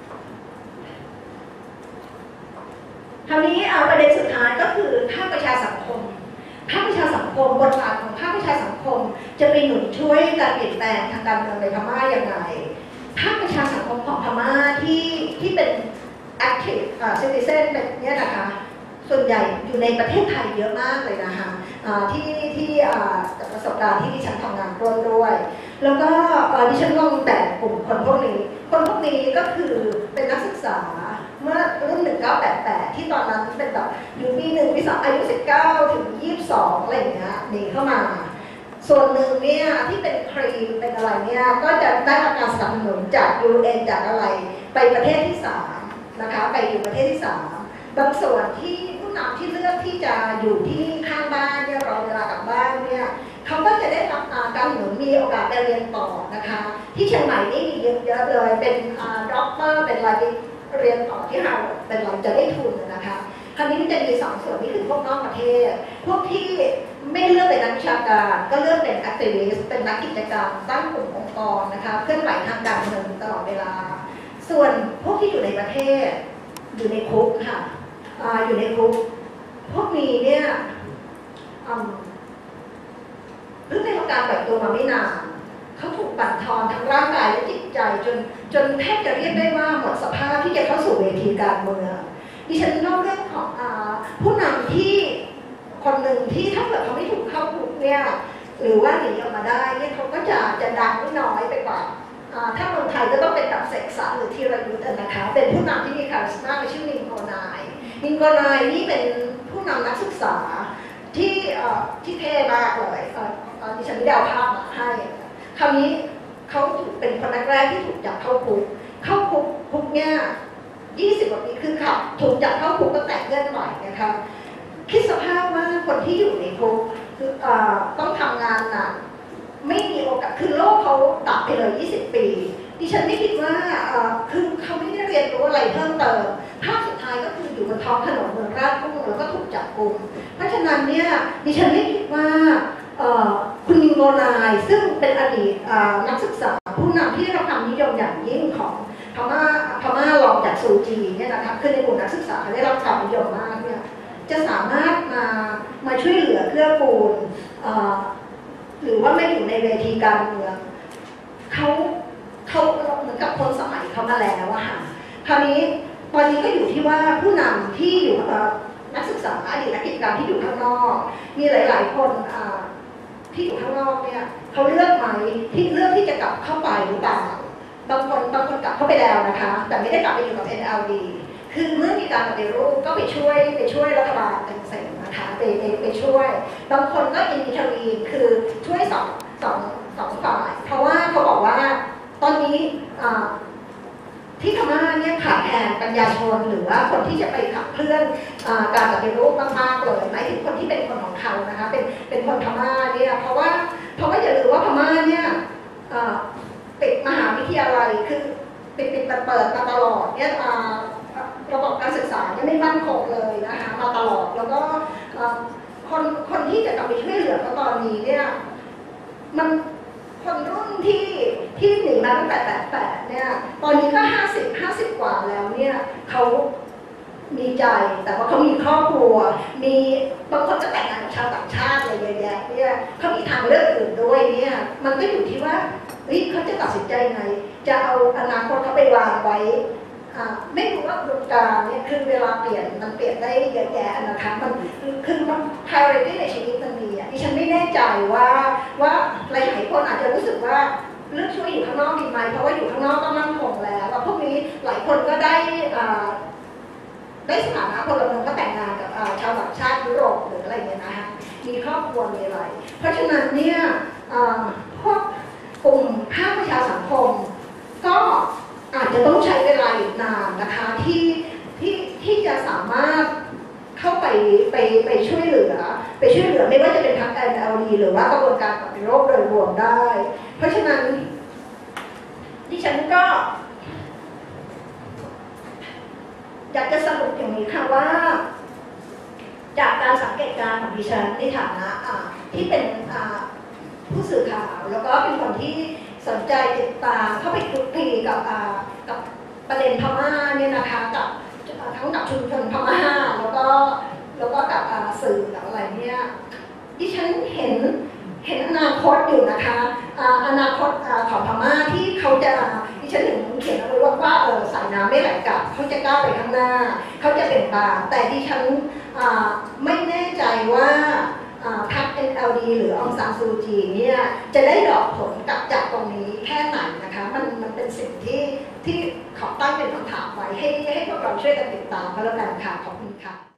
คราวนี้ประเด็นสุดท้ายก็คือภาคประชาสังคมบทบาทของภาคประชาสังคมจะไปหนุนช่วยการเปลี่ยนแปลงทางการเมืองในพม่าอย่างไรภาคประชาสังคมของพม่าที่เป็น active citizen แบบนี้นะคะส่วนใหญ่อยู่ในประเทศไทยเยอะมากเลยนะคะที่จากประสบการณ์ที่ดิฉันทำงานร่วมด้วยแล้วก็ดิฉันลองแบ่งกลุ่มคนพวกนี้ก็คือเป็นนักศึกษาเมื่อรุ่น1988ที่ตอนนั้นเป็นแบบอยู่ปี1ปี2อายุ19ถึง22อะไรอย่างเงี้ยหนีเข้ามาส่วนหนึ่งเนี่ยที่เป็นครีมเป็นอะไรเนี่ยก็จะได้รับการสนับสนุนจาก UN จากอะไรไปประเทศที่3นะคะไปอยู่ประเทศที่3บางส่วนที่ผู้นำที่เลือกที่จะอยู่ที่ข้างบ้านเนี่ยรอเวลากลับบ้านเนี่ยเขาก็จะได้รับการหนุนมีโอกาสได้เรียนต่อนะคะที่เชียงใหม่นี่มีเยอะเลยเป็นด็อกเตอร์เป็นอะไรเรียนต่อที่ฮาร์วาร์ดเป็นเราจะได้ทุนนะคะคราวนี้มันจะมี2 ส่วนนี่คือพวกนอกประเทศพวกที่ไม่เลือกเป็นนักวิชาการก็เลือกเป็นแอคทิวิสต์เป็นนักกิจกรรมตั้งกลุ่มองค์กรนะคะเคลื่อนไหวทางการเมืองตลอดเวลาส่วนพวกที่อยู่ในประเทศอยู่ในคุกค่ะอยู่ในคุกพวกนี้เนี่ยเพิ่งได้รับการปล่อยตัวมาไม่นานเขาถูกบั่นทอนทั้งร่างกายและจิตใจจนแทบจะเรียกได้ว่าหมดสภาพที่จะเข้าสู่เวทีการเมืองดิฉันเล่าเรื่องของผู้นำที่คนหนึ่งที่ถ้าเกิดเขาไม่ถูกเข้าคุกเนี่ยหรือว่าหนีออกมาได้เนี่ยเขาก็จะดังไม่น้อยไปกว่าถ้าเมืองไทยก็ต้องเป็นแบบเสกสรรหรือธีรยุทธ์นะคะเป็นผู้นำที่มีคาริสมาชื่อมินโกนายนี่เป็นผู้นำนักศึกษาที่เท่มากเลยดิฉันไม่ได้เอาภาพมาให้คราวนี้เขาเป็นคนแรกที่ถูกจับเข้าคุกเนี่ย20 กว่าปีคือขับถูกจับเข้าคุกก็แตกเงื่อนใหม่นะคะคิดสภาพว่าคนที่อยู่ในคุกคือต้องทำงานหนักไม่มีโอกาสคือโลกเขาตัดไปเลย20 ปีดิฉันไม่คิดว่าคือเขาไม่ได้เรียนรู้อะไรเพิ่มเติมภาพสุดท้ายก็คืออยู่บนท้องถนนเมืองราชบุรีแล้วก็ถูกจับกุมเพราะฉะนั้นเนี่ยดิฉันไม่คิดว่าคุณมินโกนายซึ่งเป็นอดีตนักศึกษาผู้นำที่ได้รับความนิยมอย่างยิ่งของพม่ารองจากซูจีเนี่ยนะคะคือในกลุ่มนักศึกษาได้รับความนิยมมากเนี่ยจะสามารถมาช่วยเหลือเกื้อกูลหรือว่าไม่อยู่ในเวทีการเมืองเขาเหมือนกับคนสมัยเขามาแล้วอะค่ะคราวนี้ตอนนี้ก็อยู่ที่ว่าผู้นำที่อยู่นักศึกษาอดีตนักกิจกรรมที่อยู่ข้างนอกมีหลายๆคนที่อยู่ข้างนอกเนี่ยเขาเลือกไหมที่เลือกที่จะกลับเข้าไปหรือเปล่าบางคนกลับเข้าไปแล้วนะคะแต่ไม่ได้กลับไปอยู่กับ NLD คือเมื่อมีการปฏิรูปก็ไปช่วยรัฐบาลเป็นเสงนะคะไปช่วยบางคนก็อินทรีคือช่วยสองฝ่ายเพราะว่าเขาบอกว่าตอนนี้ที่พม่าเนี่ยขาดแคลนปัญญาชนหรือว่าคนที่จะไปขับเคลื่อนการปฏิรูปมากๆเลยหมายถึงคนที่เป็นคนของเขานะคะเป็นคนพม่าเนี่ยเพราะว่าอย่าลืมว่าพม่าเนี่ยปิดมหาวิทยาลัยคือปิดเปิดมาตลอดเนี่ยระบบการศึกษาเนี่ยไม่มั่นคงเลยนะคะมาตลอดแล้วก็คนที่จะกลับไปช่วยเหลือเขาตอนนี้เนี่ยมันคนรุ่นที่หนีมาตั้งแต่88เนี่ยตอนนี้ก็50 กว่าแล้วเนี่ยเขามีใจแต่ว่าเขามีครอบครัวมีบางคนก็แต่งงานกับชาวต่างชาติอะไรเยอะแยะเนี่ยเขามีทางเลือกอื่นด้วยเนี่ยมันก็อยู่ที่ว่าเขาจะตัดสินใจไงจะเอาอนาคตเขาไปวางไว้ไม่รู้ว่าอุดมการณ์เนี่ยคือเวลาเปลี่ยนมันเปลี่ยนได้เยอะแยะนะคะมันคือมัน priority ในชีวิตมันมีดิฉันไม่แน่ใจว่าหลายคนอาจจะรู้สึกว่าเลือกช่วยอยู่ข้างนอกดีไหมเพราะว่าอยู่ข้างนอกก็มั่นคงแล้วพวกนี้หลายคนก็ได้สถานะพลเมืองก็แต่งงานกับชาวต่างชาติยุโรปหรืออะไรเงี้ยนะคะมีครอบครัวมีอะไรเพราะฉะนั้นเนี่ยพวกกลุ่มภาคประชาสังคมก็อาจจะต้องใช้เวลาอีกนานนะคะที่จะสามารถเข้าไปช่วยเหลือไม่ว่าจะเป็นทาง NLD หรือว่ากระบวนการปฏิรูปโดยรวมได้ เพราะฉะนั้นดิฉันก็อยากจะสรุปอย่างนี้ค่ะว่าจากการสังเกตการณ์ของดิฉันในฐานะที่เป็นผู้สื่อข่าวแล้วก็เป็นคนที่สนใจติดตามเข้าไปคลุกคลีกับประเด็นพม่าเนี่ยนะคะกับทั้งกับชุมชนพม่าแล้วก็กับสื่อกับอะไรเนี่ยดิฉันเห็นอนาคตอยู่นะคะอนาคตของพม่าที่เขาจะดิฉันเขียนเอาไว้ว่าสายน้ำไม่ไหลกลับเขาจะก้าวไปข้างหน้าเขาจะเป็นบานแต่ดิฉันไม่แน่ใจว่าพรรค NLD หรือองซานซูจีเนี่ยจะได้ดอกผลกลับจากตรงนี้แค่ไหนนะคะมันเป็นสิ่งที่ขอตั้งเป็นคำถามไว้ให้พวกเราช่วยกันติดตามก็แล้วกันค่ะขอบคุณค่ะ